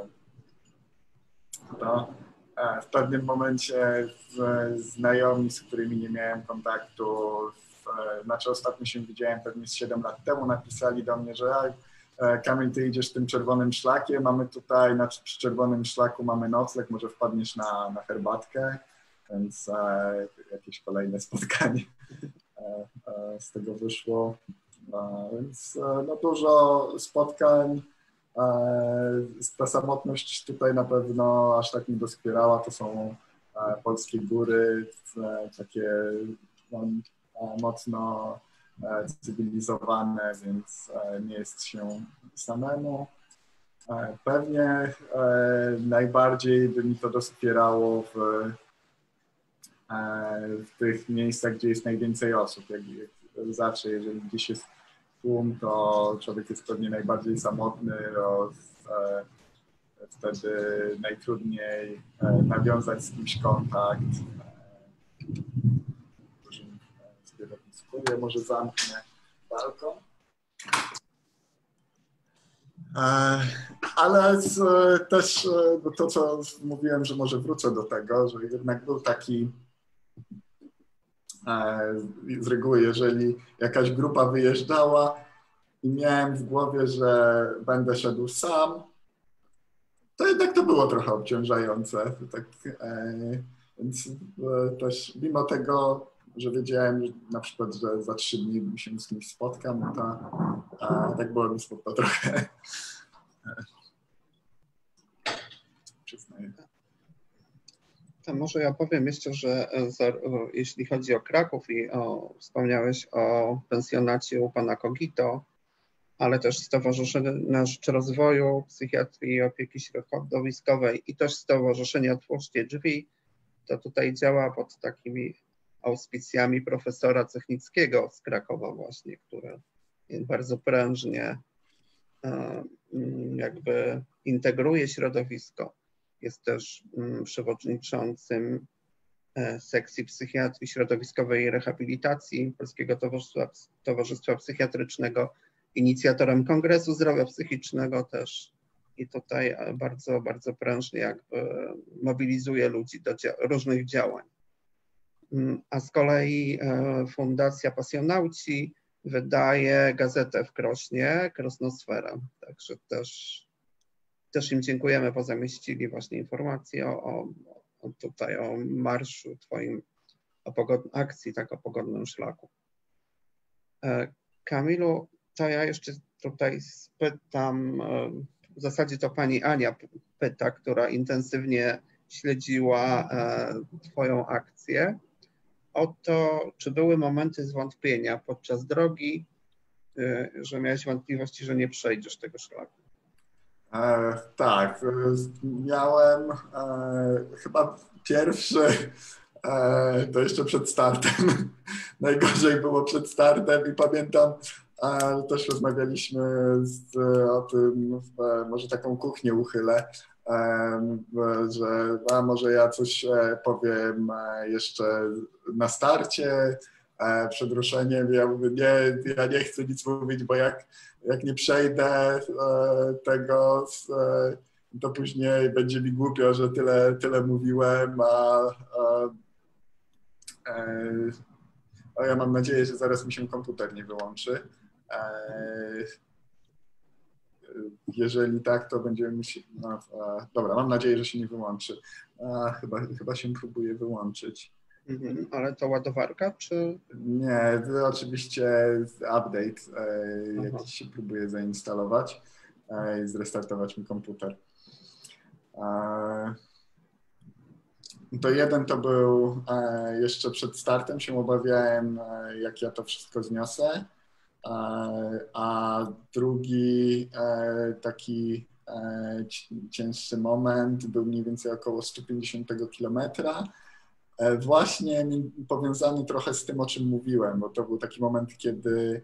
W pewnym momencie znajomi, z którymi nie miałem kontaktu, znaczy ostatnio się widziałem pewnie z 7 lat temu, napisali do mnie, że Kamil, ty idziesz tym czerwonym szlakiem, mamy tutaj, przy czerwonym szlaku mamy nocleg, może wpadniesz na herbatkę, więc jakieś kolejne spotkanie z tego wyszło. Więc dużo spotkań. Ta samotność tutaj na pewno aż tak nie doskwierała. To są polskie góry, takie mocno cywilizowane, więc nie jest się samemu. Pewnie najbardziej by mi to dospierało w tych miejscach, gdzie jest najwięcej osób. Jak zawsze, jeżeli gdzieś jest tłum, to człowiek jest pewnie najbardziej samotny, wtedy najtrudniej nawiązać z kimś kontakt. Ja może zamknę balkon. Ale też to, co mówiłem, że może wrócę do tego, że jednak był taki z reguły, jeżeli jakaś grupa wyjeżdżała i miałem w głowie, że będę szedł sam, to jednak to było trochę obciążające. Tak, więc też mimo tego, że wiedziałem, że na przykład, że za 3 dni się z kimś spotkam, to tak było mi smutno trochę. Przyznaję. To może ja powiem jeszcze, że jeśli chodzi o Kraków i wspomniałeś o pensjonacie u pana Kogito, ale też Stowarzyszenie na Rzecz Rozwoju Psychiatrii i Opieki Środowiskowej i też Stowarzyszenie Otwórzcie Drzwi, to tutaj działa pod takimi auspicjami profesora Cechnickiego z Krakowa właśnie, który bardzo prężnie jakby integruje środowisko. Jest też przewodniczącym sekcji psychiatrii środowiskowej i rehabilitacji Polskiego Towarzystwa Psychiatrycznego, inicjatorem Kongresu Zdrowia Psychicznego też i tutaj bardzo, bardzo prężnie jakby mobilizuje ludzi do różnych działań. A z kolei Fundacja Pasjonauci wydaje gazetę w Krośnie, Krosnosfera, także też im dziękujemy, bo zamieścili właśnie informacje tutaj o marszu twoim, akcji tak o pogodnym szlaku. Kamilu, to ja jeszcze tutaj spytam, w zasadzie to pani Ania pyta, która intensywnie śledziła twoją akcję, o to, czy były momenty zwątpienia podczas drogi, że miałeś wątpliwości, że nie przejdziesz tego szlaku. Tak, miałem chyba pierwszy, to jeszcze przed startem. Najgorzej było przed startem i pamiętam, też rozmawialiśmy o tym, może taką kuchnię uchylę, że może ja coś powiem jeszcze na starcie, przed ruszeniem. Ja mówię, ja nie chcę nic mówić, bo jak nie przejdę tego, to później będzie mi głupio, że tyle mówiłem, ja mam nadzieję, że zaraz mi się komputer nie wyłączy. Jeżeli tak, to będziemy musieli... dobra, mam nadzieję, że się nie wyłączy. Chyba się próbuje wyłączyć. Ale to ładowarka, czy... Nie, to oczywiście update, jakiś się próbuje zainstalować i zrestartować mi komputer. To jeden to był, jeszcze przed startem się obawiałem, jak ja to wszystko zniosę, a drugi taki cięższy moment był mniej więcej około 150 kilometra. Właśnie powiązany trochę z tym, o czym mówiłem, bo to był taki moment, kiedy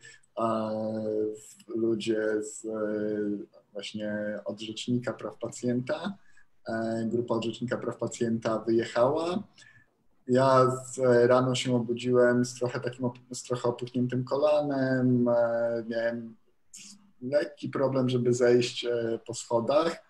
ludzie właśnie od Rzecznika Praw Pacjenta, grupa od Rzecznika Praw Pacjenta wyjechała. Ja rano się obudziłem z trochę opuchniętym kolanem, miałem lekki problem, żeby zejść po schodach.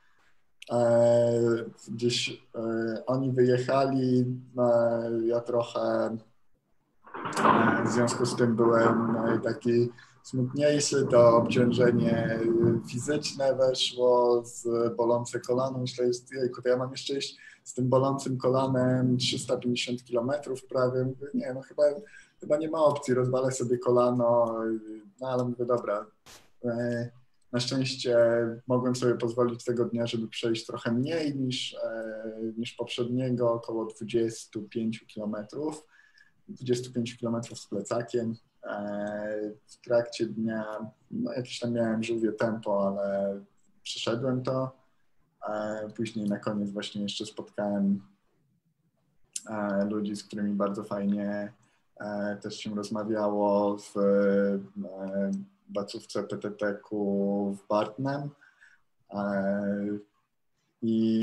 Gdzieś oni wyjechali, ja trochę w związku z tym byłem taki smutniejszy, to obciążenie fizyczne weszło, z bolące kolano, myślę, jejku, to ja mam jeszcze iść z tym bolącym kolanem 350 kilometrów prawie, mówię, nie, no chyba nie ma opcji, rozwalę sobie kolano, no ale mówię, dobra. Na szczęście mogłem sobie pozwolić tego dnia, żeby przejść trochę mniej niż poprzedniego, około 25 kilometrów z plecakiem. W trakcie dnia no jakieś tam miałem żółwie tempo, ale przeszedłem to. Później na koniec właśnie jeszcze spotkałem ludzi, z którymi bardzo fajnie też się rozmawiało w placówce PTT-ku w Bartnem. I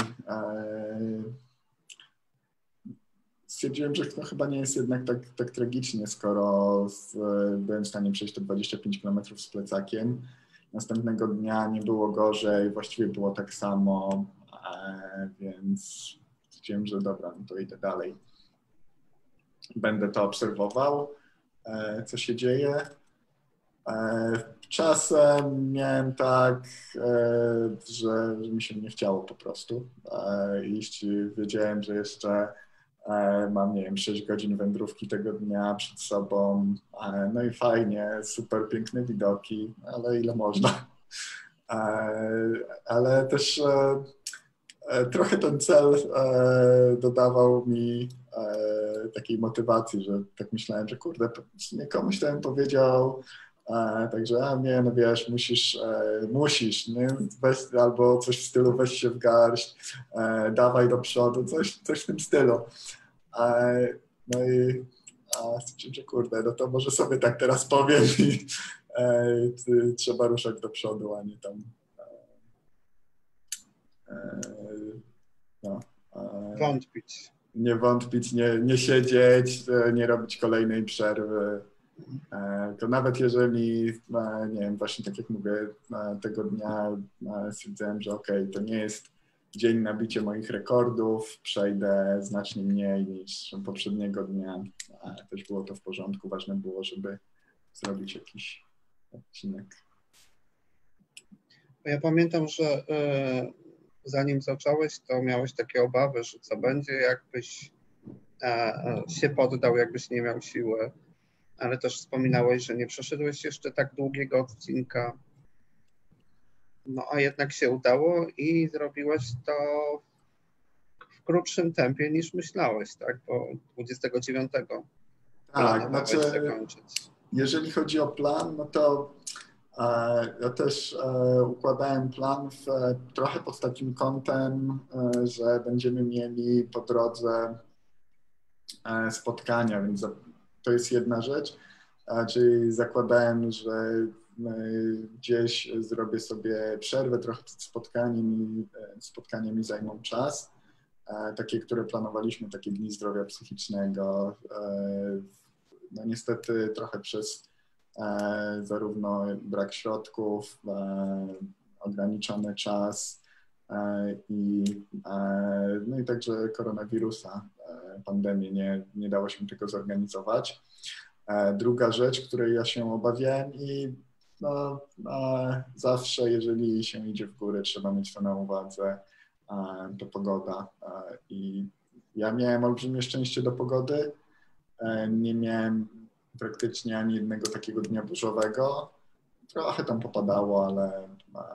stwierdziłem, że to chyba nie jest jednak tak tragicznie, skoro byłem w stanie przejść te 25 km z plecakiem. Następnego dnia nie było gorzej, właściwie było tak samo, więc stwierdziłem, że dobra, no to idę dalej. Będę to obserwował, co się dzieje. Czasem miałem tak, że mi się nie chciało po prostu iść. Wiedziałem, że jeszcze mam, nie wiem, 6 godzin wędrówki tego dnia przed sobą. No i fajnie, super piękne widoki, ale ile można. Ale też trochę ten cel dodawał mi takiej motywacji, że tak myślałem, że kurde, komuś to bym powiedział, także nie, no wiesz, musisz, nie? Weź, albo coś w stylu weź się w garść, dawaj do przodu, coś w tym stylu. No i stwierdziłem, że kurde, no to może sobie tak teraz powiem i trzeba ruszać do przodu, a nie tam wątpić. Nie wątpić, nie siedzieć, nie robić kolejnej przerwy. To nawet jeżeli, nie wiem, właśnie tak jak mówię, tego dnia stwierdziłem, że okej, to nie jest dzień na bicie moich rekordów, przejdę znacznie mniej niż poprzedniego dnia. Też było to w porządku, ważne było, żeby zrobić jakiś odcinek. Ja pamiętam, że zanim zacząłeś, to miałeś takie obawy, że co będzie, jakbyś się poddał, jakbyś nie miał siły, ale też wspominałeś, że nie przeszedłeś jeszcze tak długiego odcinka. No a jednak się udało i zrobiłeś to w krótszym tempie niż myślałeś, tak? Bo 29 tak, znaczy, zakończyć. Jeżeli chodzi o plan, no to ja też układałem plan trochę pod takim kątem, że będziemy mieli po drodze spotkania, więc to jest jedna rzecz, czyli zakładałem, że gdzieś zrobię sobie przerwę trochę przed spotkaniami mi zajmą czas, takie, które planowaliśmy, takie dni zdrowia psychicznego. No niestety trochę przez zarówno brak środków, ograniczony czas no i także koronawirusa, pandemii, nie dało się tego zorganizować. Druga rzecz, której ja się obawiałem i no, zawsze, jeżeli się idzie w górę, trzeba mieć to na uwadze, to pogoda. I ja miałem olbrzymie szczęście do pogody. Nie miałem praktycznie ani jednego takiego dnia burzowego. Trochę tam popadało, ale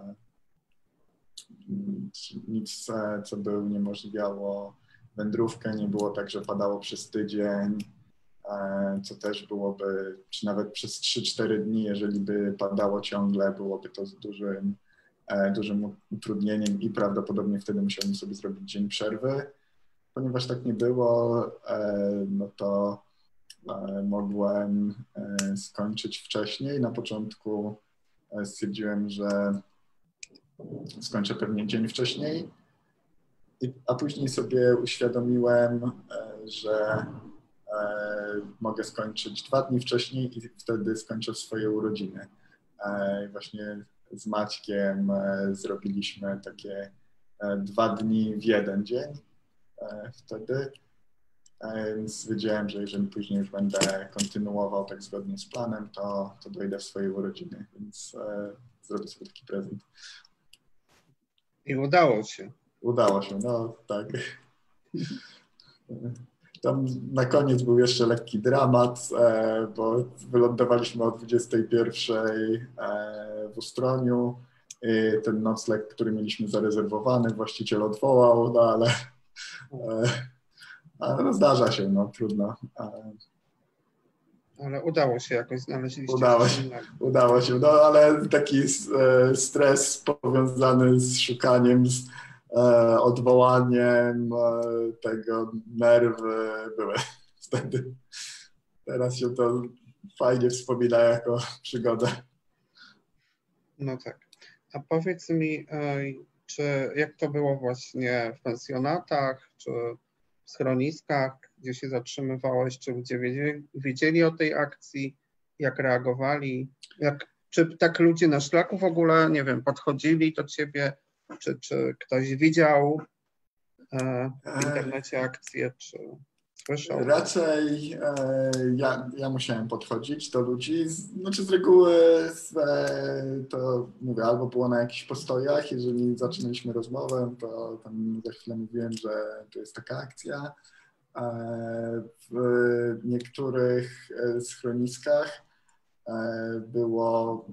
nic, co by uniemożliwiało wędrówkę. Nie było tak, że padało przez tydzień, co też byłoby, czy nawet przez 3-4 dni, jeżeli by padało ciągle, byłoby to z dużym utrudnieniem i prawdopodobnie wtedy musiałbym sobie zrobić dzień przerwy. Ponieważ tak nie było, no to mogłem skończyć wcześniej. Na początku stwierdziłem, że skończę pewnie dzień wcześniej, a później sobie uświadomiłem, że mogę skończyć 2 dni wcześniej i wtedy skończę swoje urodziny. Właśnie z Maćkiem zrobiliśmy takie 2 dni w jeden dzień wtedy. Więc wiedziałem, że jeżeli później już będę kontynuował tak zgodnie z planem, to dojdę w swojej urodziny, więc zrobię sobie taki prezent. I udało się. Udało się, no tak. Tam na koniec był jeszcze lekki dramat, bo wylądowaliśmy o 21:00 w Ustroniu. Ten nocleg, który mieliśmy zarezerwowany, właściciel odwołał, no ale no, zdarza się, no trudno. Ale udało się jakoś, znaleźliście coś innego. Udało się, no ale taki stres powiązany z szukaniem, z odwołaniem tego, nerwy były wtedy. Teraz się to fajnie wspomina jako przygodę. No tak. A powiedz mi, jak to było właśnie w pensjonatach, czy w schroniskach, gdzie się zatrzymywałeś, czy ludzie wiedzieli o tej akcji, jak reagowali? Czy tak ludzie na szlaku w ogóle, nie wiem, podchodzili do ciebie, czy ktoś widział w internecie akcję, czy słyszał? Raczej ja musiałem podchodzić do ludzi. Znaczy z reguły to mówię, albo było na jakichś postojach, jeżeli zaczynaliśmy rozmowę, to tam za chwilę mówiłem, że to jest taka akcja. W niektórych schroniskach było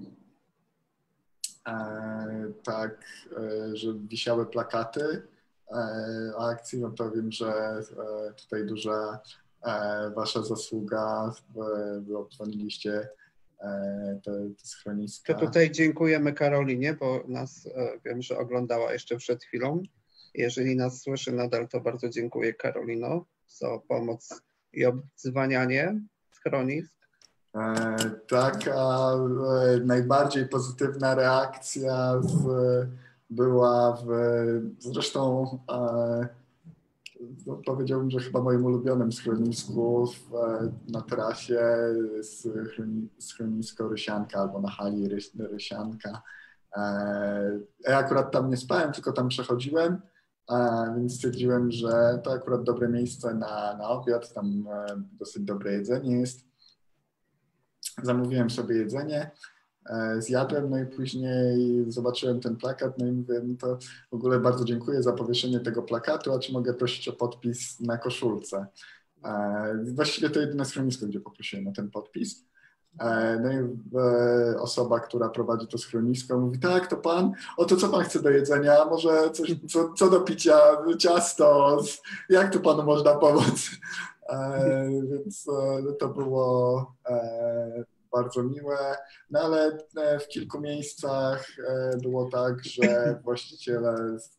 tak, że wisiały plakaty o akcji, no to wiem, że tutaj duża wasza zasługa, wy obdzwoniliście te schroniska. To tutaj dziękujemy Karolinie, bo nas wiem, że oglądała jeszcze przed chwilą. Jeżeli nas słyszy nadal, to bardzo dziękuję Karolino za pomoc i obdzwanianie schronisk. Tak, a najbardziej pozytywna reakcja była zresztą powiedziałbym, że chyba moim ulubionym schronisku na trasie schronisko Rysianka albo na hali Rysianka. Ja akurat tam nie spałem, tylko tam przechodziłem, więc stwierdziłem, że to akurat dobre miejsce na obiad, tam dosyć dobre jedzenie jest. Zamówiłem sobie jedzenie, zjadłem, no i później zobaczyłem ten plakat, no i mówię, no to w ogóle bardzo dziękuję za powieszenie tego plakatu, a czy mogę prosić o podpis na koszulce? Właściwie to jedyne schronisko, gdzie poprosiłem o ten podpis. No i osoba, która prowadzi to schronisko, mówi, tak, to pan, to co pan chce do jedzenia, może coś, co do picia, ciasto, jak tu panu można pomóc? Więc to było bardzo miłe, no ale w kilku miejscach było tak, że właściciele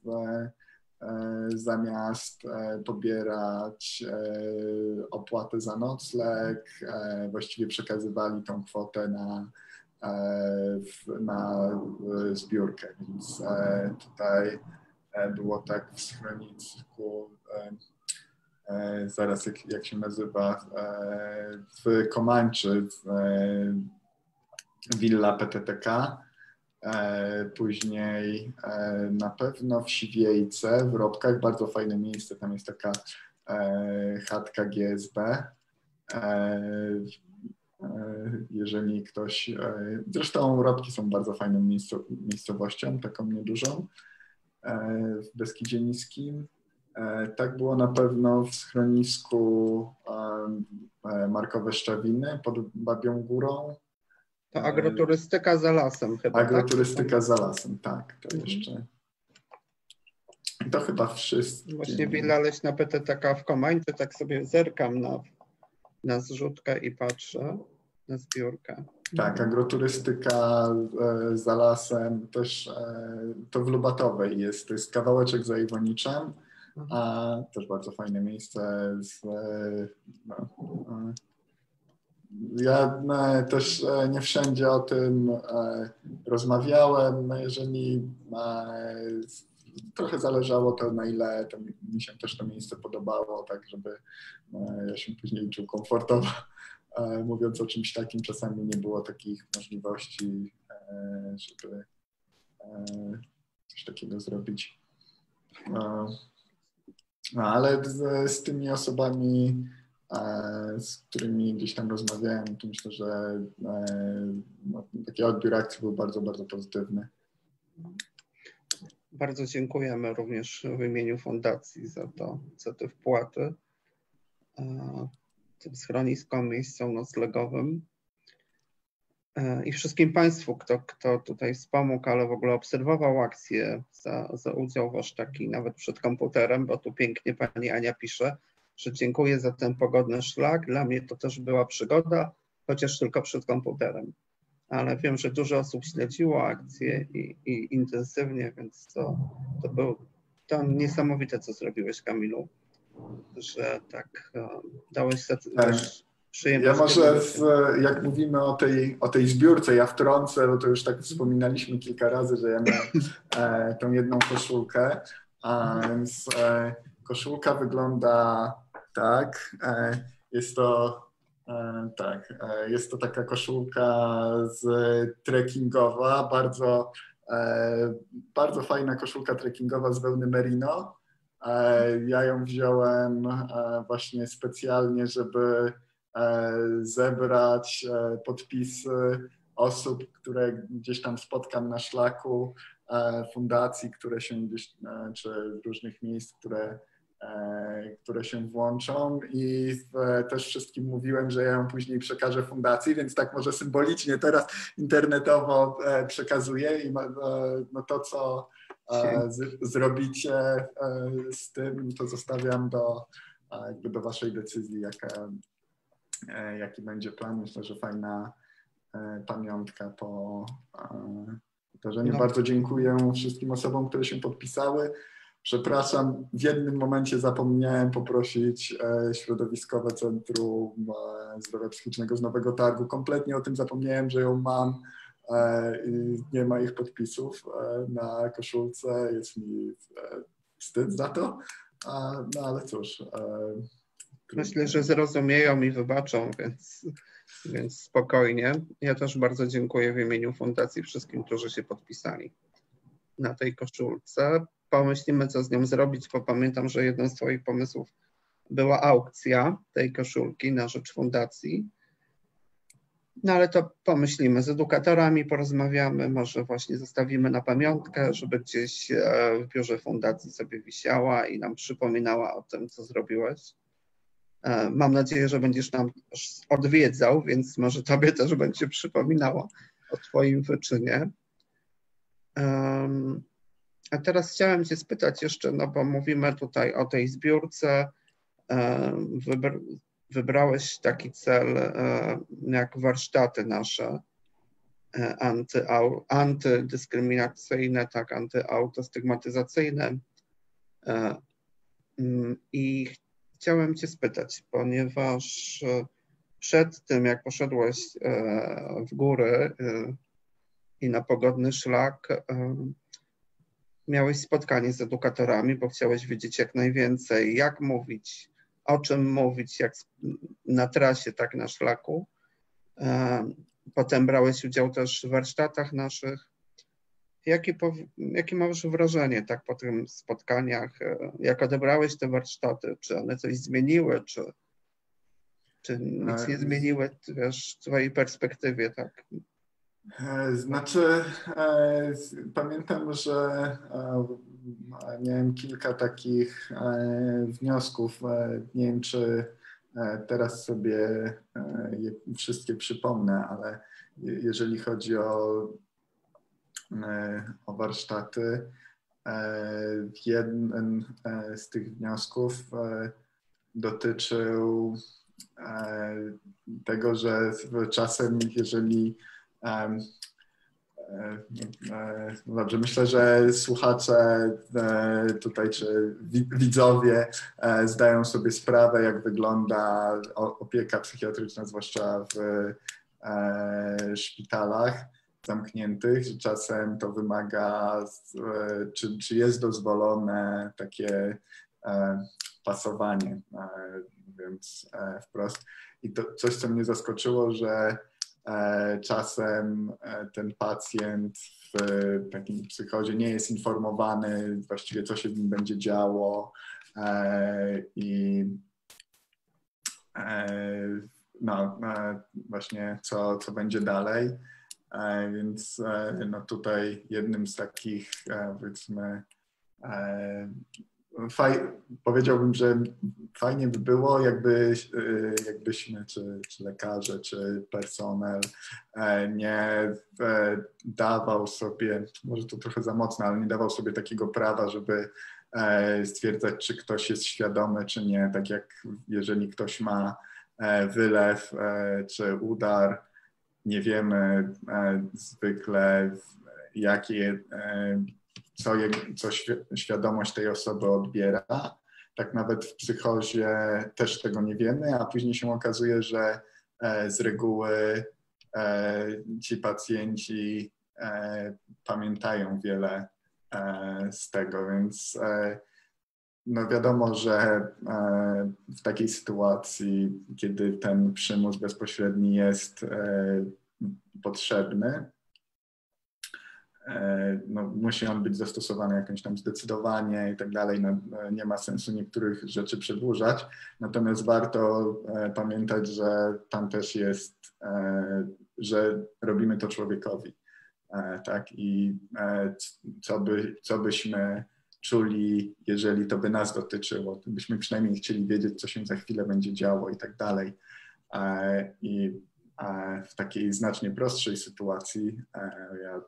zamiast pobierać opłatę za nocleg, właściwie przekazywali tą kwotę na zbiórkę, więc tutaj było tak w schronisku, zaraz jak się nazywa, w Komańczy, Villa PTTK, później na pewno w Siwiejce, w Robkach, bardzo fajne miejsce, tam jest taka chatka GSB. Jeżeli ktoś, zresztą Robki są bardzo fajną miejscowością, taką niedużą, w Beskidzie Niskim. Tak było na pewno w schronisku Markowe Szczawiny pod Babią Górą. To agroturystyka za lasem chyba, Agroturystyka tak? za lasem, tak, to jeszcze. To chyba wszystko. Właśnie Willa Leśna PTTK w Komańczy, tak sobie zerkam na zrzutkę i patrzę na zbiórkę. Tak, agroturystyka za lasem, też to w Lubatowej jest, to jest kawałeczek za Iwoniczem, a też bardzo fajne miejsce. Ja też nie wszędzie o tym rozmawiałem, no jeżeli trochę zależało to, na ile to mi się też to miejsce podobało, tak żeby ja się później czuł komfortowo. Mówiąc o czymś takim, czasami nie było takich możliwości, żeby coś takiego zrobić. Ale z tymi osobami, z którymi gdzieś tam rozmawiałem, to myślę, że taki odbiór akcji był bardzo, bardzo pozytywny. Bardzo dziękujemy również w imieniu Fundacji za te wpłaty tym schroniskom, miejscom noclegowym i wszystkim Państwu, kto tutaj wspomógł, ale w ogóle obserwował akcję, za udział Wasz taki nawet przed komputerem, bo tu pięknie Pani Ania pisze, że dziękuję za ten pogodny szlak. Dla mnie to też była przygoda, chociaż tylko przed komputerem. Ale wiem, że dużo osób śledziło akcję i intensywnie, więc to było niesamowite, co zrobiłeś, Kamilu, że tak dałeś przyjemność. Ja może, jak mówimy o tej zbiórce, ja wtrącę, bo to już tak wspominaliśmy kilka razy, że ja miałem tą jedną koszulkę, a więc koszulka wygląda tak, jest to jest to taka koszulka trekkingowa, bardzo fajna koszulka trekkingowa z wełny merino. Ja ją wziąłem właśnie specjalnie, żeby zebrać podpisy osób, które gdzieś tam spotkam na szlaku, fundacji, które się gdzieś, czy różnych miejsc, które się włączą i też wszystkim mówiłem, że ja ją później przekażę fundacji, więc tak może symbolicznie teraz internetowo przekazuję i no to, co zrobicie z tym, to zostawiam do waszej decyzji, jaki będzie plan. Myślę, że fajna pamiątka po wydarzeniu. Bardzo dziękuję wszystkim osobom, które się podpisały. Przepraszam, w jednym momencie zapomniałem poprosić Środowiskowe Centrum Zdrowia Psychicznego z Nowego Targu. Kompletnie o tym zapomniałem, że ją mam i nie ma ich podpisów na koszulce. Jest mi wstyd za to, no ale cóż. Myślę, że zrozumieją i wybaczą, więc spokojnie. Ja też bardzo dziękuję w imieniu fundacji wszystkim, którzy się podpisali na tej koszulce. Pomyślimy, co z nią zrobić, bo pamiętam, że jednym z twoich pomysłów była aukcja tej koszulki na rzecz fundacji. No ale to pomyślimy, z edukatorami porozmawiamy, może właśnie zostawimy na pamiątkę, żeby gdzieś w biurze fundacji sobie wisiała i nam przypominała o tym, co zrobiłeś. Mam nadzieję, że będziesz nam odwiedzał, więc może tobie też będzie przypominało o twoim wyczynie. A teraz chciałem cię spytać jeszcze, no bo mówimy tutaj o tej zbiórce. Wybrałeś taki cel jak warsztaty nasze antydyskryminacyjne, tak, antyautostygmatyzacyjne. I chciałem cię spytać, ponieważ przed tym, jak poszedłeś w góry i na pogodny szlak, miałeś spotkanie z edukatorami, bo chciałeś wiedzieć jak najwięcej, jak mówić, o czym mówić, jak na trasie, tak na szlaku. Potem brałeś udział też w warsztatach naszych. Jakie masz wrażenie tak po tych spotkaniach? Jak odebrałeś te warsztaty? Czy one coś zmieniły? Czy nic nie zmieniły, wiesz, w twojej perspektywie, tak? Znaczy, pamiętam, że miałem kilka takich wniosków. Nie wiem, czy teraz sobie je wszystkie przypomnę, ale jeżeli chodzi o warsztaty, jeden z tych wniosków dotyczył tego, że czasem, jeżeli dobrze, myślę, że słuchacze tutaj, czy widzowie zdają sobie sprawę, jak wygląda opieka psychiatryczna, zwłaszcza w szpitalach zamkniętych, że czasem to wymaga, czy jest dozwolone takie pasowanie, mówiąc wprost. I to coś, co mnie zaskoczyło, że czasem ten pacjent w takim psychozie nie jest informowany właściwie, co się w nim będzie działo i no, właśnie co będzie dalej. Więc no tutaj jednym z takich, powiedzmy, powiedziałbym, że fajnie by było, jakbyśmy, czy lekarze, czy personel nie dawał sobie, może to trochę za mocno, ale nie dawał sobie takiego prawa, żeby stwierdzać, czy ktoś jest świadomy, czy nie. Tak jak jeżeli ktoś ma wylew czy udar. Nie wiemy zwykle, co świadomość tej osoby odbiera. Tak nawet w psychozie też tego nie wiemy, a później się okazuje, że z reguły ci pacjenci pamiętają wiele z tego, więc no wiadomo, że w takiej sytuacji, kiedy ten przymus bezpośredni jest potrzebny, no, musi on być zastosowany jakoś tam zdecydowanie i tak dalej. No, nie ma sensu niektórych rzeczy przedłużać, natomiast warto pamiętać, że tam też jest, że robimy to człowiekowi, tak? I co byśmy czuli, jeżeli to by nas dotyczyło, to byśmy przynajmniej chcieli wiedzieć, co się za chwilę będzie działo i tak dalej. I w takiej znacznie prostszej sytuacji, ja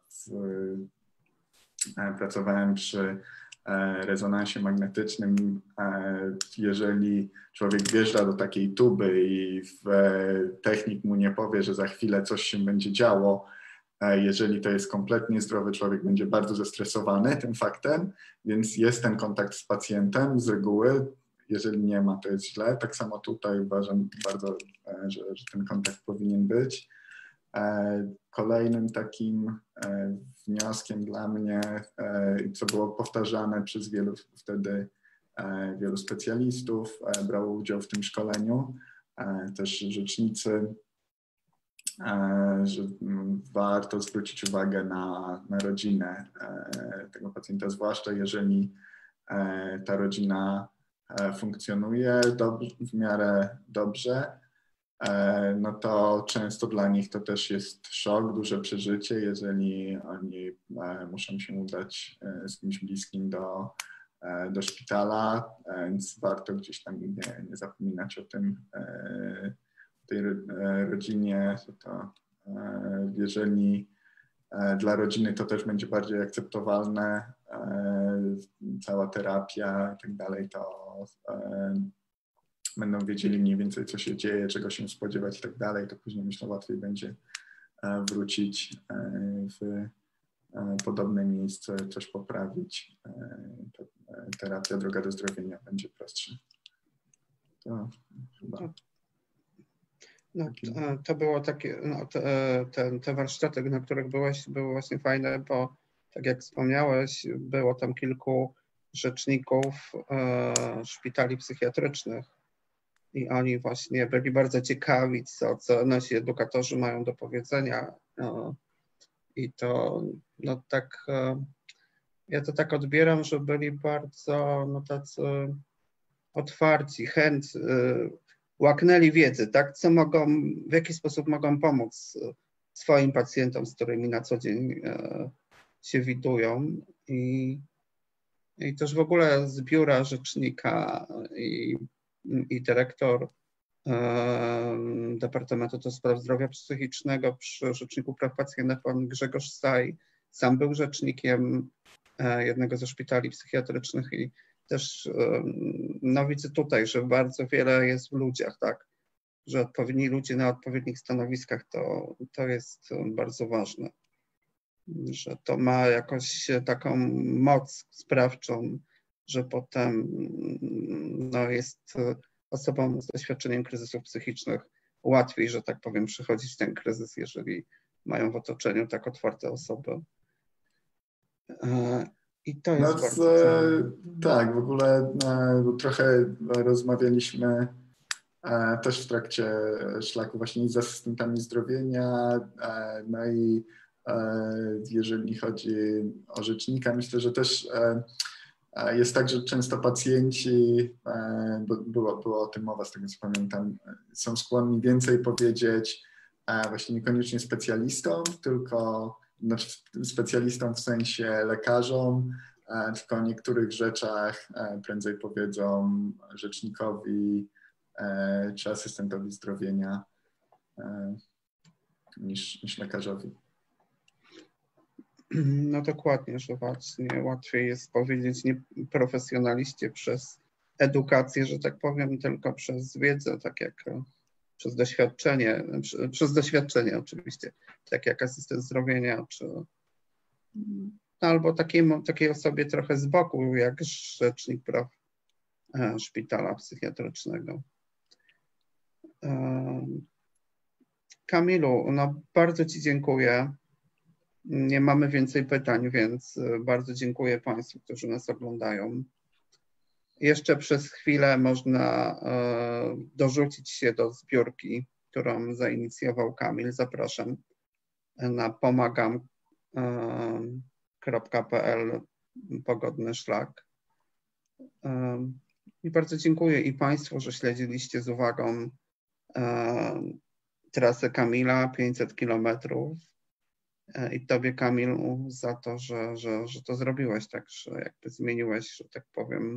pracowałem przy rezonansie magnetycznym, jeżeli człowiek wjeżdża do takiej tuby i technik mu nie powie, że za chwilę coś się będzie działo, jeżeli to jest kompletnie zdrowy człowiek, będzie bardzo zestresowany tym faktem, więc jest ten kontakt z pacjentem z reguły. Jeżeli nie ma, to jest źle. Tak samo tutaj uważam bardzo, że ten kontakt powinien być. Kolejnym takim wnioskiem dla mnie, co było powtarzane przez wielu specjalistów, brało udział w tym szkoleniu, też rzecznicy, że warto zwrócić uwagę na rodzinę tego pacjenta, zwłaszcza jeżeli ta rodzina funkcjonuje w miarę dobrze, no to często dla nich to też jest szok, duże przeżycie, jeżeli oni muszą się udać z kimś bliskim do szpitala, więc warto gdzieś tam nie zapominać o tym, tej rodzinie. To jeżeli dla rodziny to też będzie bardziej akceptowalne, cała terapia i tak dalej, to będą wiedzieli mniej więcej, co się dzieje, czego się spodziewać i tak dalej, to później myślę łatwiej będzie wrócić w podobne miejsce, coś poprawić. Terapia, droga do zdrowienia będzie prostsza. To chyba. No, to było takie, no, te warsztaty, na których byłeś, były właśnie fajne, bo tak jak wspomniałeś, było tam kilku rzeczników szpitali psychiatrycznych i oni właśnie byli bardzo ciekawi, co nasi edukatorzy mają do powiedzenia. I to no tak, ja to tak odbieram, że byli bardzo tacy otwarci, łaknęli wiedzy, tak? W jaki sposób mogą pomóc swoim pacjentom, z którymi na co dzień się widują. I też w ogóle z biura rzecznika i dyrektor Departamentu do Spraw Zdrowia Psychicznego przy Rzeczniku Praw Pacjenta, pan Grzegorz Staj, sam był rzecznikiem jednego ze szpitali psychiatrycznych i też no widzę tutaj, że bardzo wiele jest w ludziach, tak, że odpowiedni ludzie na odpowiednich stanowiskach to jest bardzo ważne, że to ma jakoś taką moc sprawczą, że potem no, jest osobom z doświadczeniem kryzysów psychicznych łatwiej, że tak powiem, przechodzić ten kryzys, jeżeli mają w otoczeniu tak otwarte osoby. I to jest bardzo tak, w ogóle trochę rozmawialiśmy też w trakcie szlaku właśnie z asystentami zdrowienia, no i jeżeli chodzi o rzecznika, myślę, że też jest tak, że często pacjenci, było o tym mowa z tego co pamiętam, są skłonni więcej powiedzieć właśnie niekoniecznie specjalistom, tylko znaczy specjalistom w sensie lekarzom, tylko o niektórych rzeczach prędzej powiedzą rzecznikowi czy asystentowi zdrowienia niż lekarzowi. No dokładnie, że właśnie łatwiej jest powiedzieć nie profesjonaliście przez edukację, że tak powiem, tylko przez wiedzę, tak jak przez doświadczenie oczywiście, tak jak asystent zdrowienia, czy albo takiej osobie trochę z boku, jak rzecznik praw szpitala psychiatrycznego. Kamilu, no bardzo Ci dziękuję. Nie mamy więcej pytań, więc bardzo dziękuję Państwu, którzy nas oglądają. Jeszcze przez chwilę można dorzucić się do zbiórki, którą zainicjował Kamil. Zapraszam na pomagam.pl pogodny szlak. I bardzo dziękuję i Państwu, że śledziliście z uwagą trasę Kamila, 500 kilometrów. I Tobie, Kamilu, za to, że to zrobiłeś, tak, że jakby zmieniłeś, że tak powiem,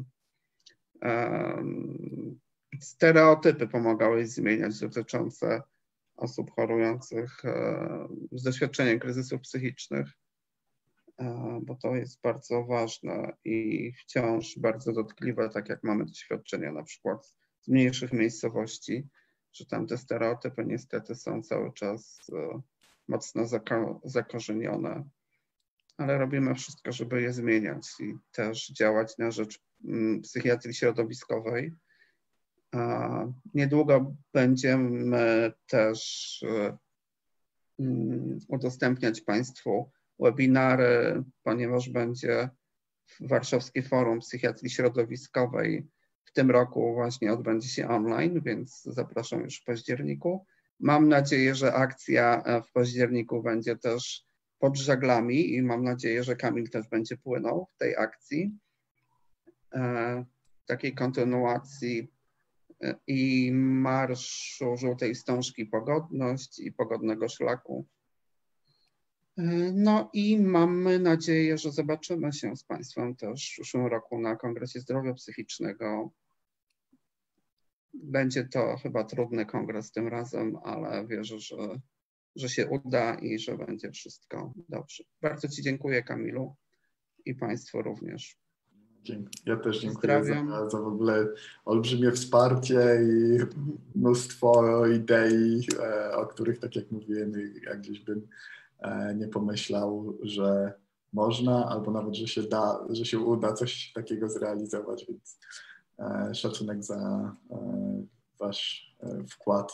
stereotypy pomagałeś zmieniać dotyczące osób chorujących z doświadczeniem kryzysów psychicznych, bo to jest bardzo ważne i wciąż bardzo dotkliwe, tak jak mamy doświadczenia na przykład z mniejszych miejscowości, że tam te stereotypy niestety są cały czas mocno zakorzenione, ale robimy wszystko, żeby je zmieniać i też działać na rzecz psychiatrii środowiskowej. Niedługo będziemy też udostępniać Państwu webinary, ponieważ będzie Warszawskie Forum Psychiatrii Środowiskowej w tym roku właśnie odbędzie się online, więc zapraszam już w październiku. Mam nadzieję, że akcja w październiku będzie też pod żaglami i mam nadzieję, że Kamil też będzie płynął w tej akcji. Takiej kontynuacji i Marszu Żółtej Wstążki Pogodność i Pogodnego Szlaku. No i mamy nadzieję, że zobaczymy się z Państwem też w przyszłym roku na Kongresie Zdrowia Psychicznego. Będzie to chyba trudny kongres tym razem, ale wierzę, że się uda i że będzie wszystko dobrze. Bardzo Ci dziękuję, Kamilu, i Państwu również. Ja też dziękuję za w ogóle olbrzymie wsparcie i mnóstwo idei, o których, tak jak mówiłem, jak gdzieś bym nie pomyślał, że można, albo nawet, że się da, że się uda coś takiego zrealizować, więc szacunek za Wasz wkład.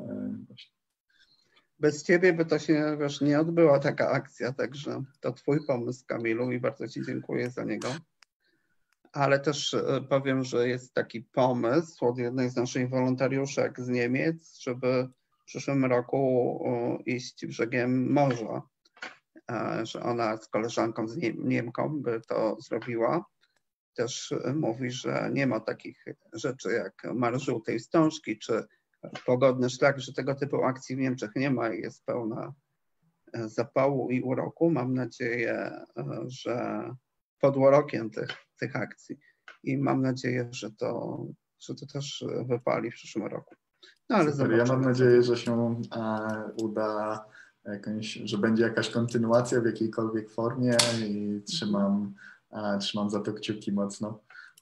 Bez Ciebie by to się, wiesz, nie odbyła taka akcja, także to Twój pomysł, Kamilu, i bardzo Ci dziękuję za niego. Ale też powiem, że jest taki pomysł od jednej z naszych wolontariuszek z Niemiec, żeby w przyszłym roku iść brzegiem morza, że ona z koleżanką, z Niemką by to zrobiła. Też mówi, że nie ma takich rzeczy jak Marsz Żółtej Wstążki czy Pogodny Szlak, że tego typu akcji w Niemczech nie ma i jest pełna zapału i uroku. Mam nadzieję, że pod urokiem tych akcji i mam nadzieję, że to też wypali w przyszłym roku. No, ale super, ja mam nadzieję, że się uda że będzie jakaś kontynuacja w jakiejkolwiek formie i trzymam za to kciuki mocno.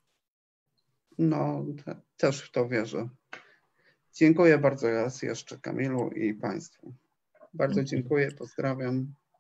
No, też w to wierzę. Dziękuję bardzo raz jeszcze, Kamilu, i Państwu. Bardzo dziękuję, pozdrawiam.